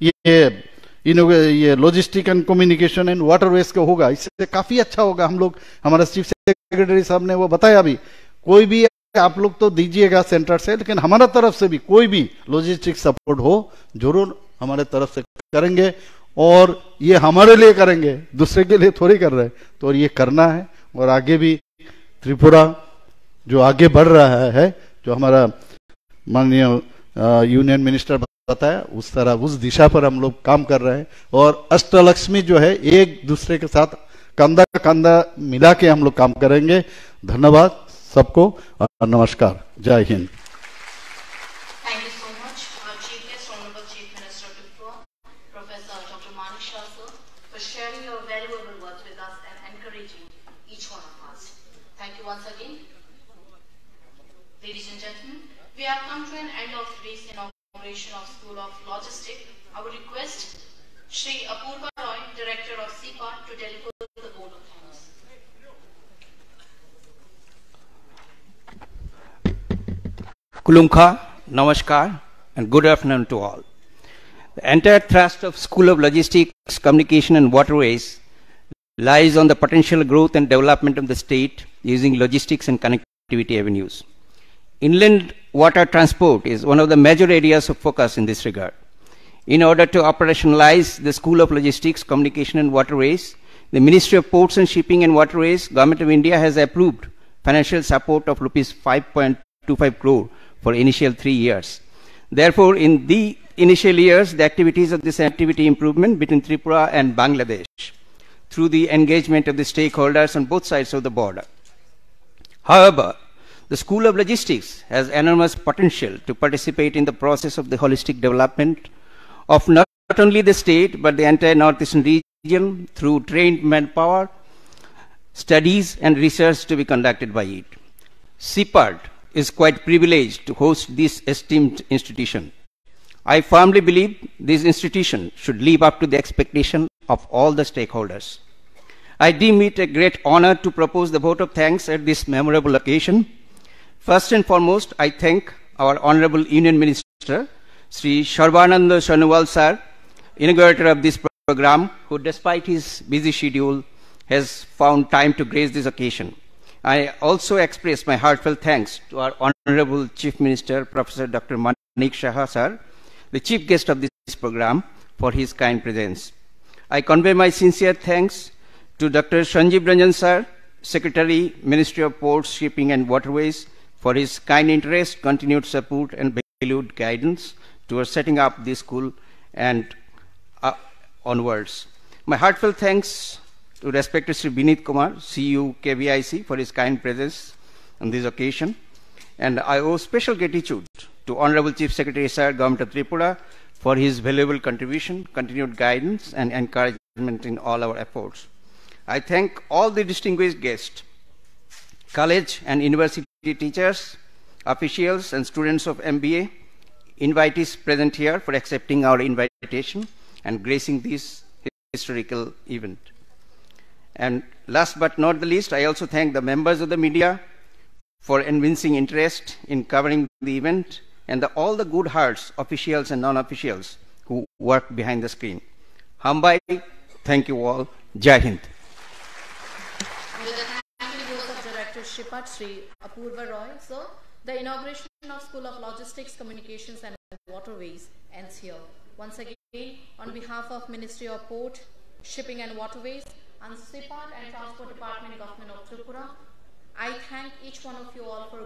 ये logistic and communication and waterways का होगा, इससे काफी अच्छा होगा। हम लोग, हमारा चीफ सेक्रेटरी साहब ने वो बताया भी, कोई भी आप लोग तो दीजिएगा सेंटर से, लेकिन हमारा तरफ से भी कोई भी लॉजिस्टिक सपोर्ट हो जरूर हमारे तरफ से करेंगे। और ये हमारे लिए करेंगे, दूसरे के लिए थोड़ी कर रहे हैं। तो ये करना है, और आगे भी त्रिपुरा जो आगे बढ़ रहा है, जो हमारा माननीय यूनियन मिनिस्टर बताया, उस तरह उस दिशा पर हम लोग काम कर रहे हैं। और अष्टलक्ष्मी जो है एक दूसरे के साथ कंधा कंधा मिला के हम लोग काम करेंगे। धन्यवाद सबको और नमस्कार। जय Hind. Thank you so much, our Chief Guest, Honorable Chief Minister of Tripura, Professor Dr. Manik Shah sir, for sharing your valuable words with us and encouraging each one of us. Thank you once again. Ladies and gentlemen, we have come to an end of today's inauguration of School of Logistics. I would request Shri Apurva Roy, Director of CPAT, to deliver the vote of thanks. Kulumkha, Namaskar, and good afternoon to all. The entire thrust of School of Logistics, Communication and Waterways lies on the potential growth and development of the state using logistics and connectivity avenues. Inland water transport is one of the major areas of focus in this regard. In order to operationalize the School of Logistics, Communication and Waterways, the Ministry of Ports and Shipping and Waterways, Government of India has approved financial support of rupees 5.25 crore for initial 3 years. Therefore, in the initial years, the activities of this activity improvement between Tripura and Bangladesh through the engagement of the stakeholders on both sides of the border. However, the School of Logistics has enormous potential to participate in the process of the holistic development of not only the state but the entire northeastern region through trained manpower, studies and research to be conducted by it. CPAT is quite privileged to host this esteemed institution. I firmly believe this institution should live up to the expectation of all the stakeholders. I deem it a great honor to propose the vote of thanks at this memorable occasion. First and foremost, I thank our Honorable Union Minister, Sri Sarbananda Sonowal sir, inaugurator of this program, who despite his busy schedule has found time to grace this occasion. I also express my heartfelt thanks to our Honorable Chief Minister, Professor Dr. Manik Shah sir, the chief guest of this program, for his kind presence. I convey my sincere thanks to Dr. Sanjeev Ranjan sir, Secretary, Ministry of Ports, Shipping and Waterways, for his kind interest, continued support, and valued guidance towards setting up this school and onwards. My heartfelt thanks to respected Sri Binit Kumar, CU KVIC, for his kind presence on this occasion. And I owe special gratitude to Honorable Chief Secretary SR, Government of Tripura, for his valuable contribution, continued guidance, and encouragement in all our efforts. I thank all the distinguished guests, college and university teachers, officials, and students of MBA, invitees present here for accepting our invitation and gracing this historical event. And last but not the least, I also thank the members of the media for evincing interest in covering the event, and all the good hearts, officials and non-officials, who work behind the screen. Hambai, thank you all. Jai Hind. With the thank you of Director Shipat Sri Apurva Roy, sir, the inauguration of School of Logistics, Communications and Waterways ends here. Once again, on behalf of Ministry of Port, Shipping and Waterways, and SIPAT and Transport Department, Government of Tripura, I thank each one of you all for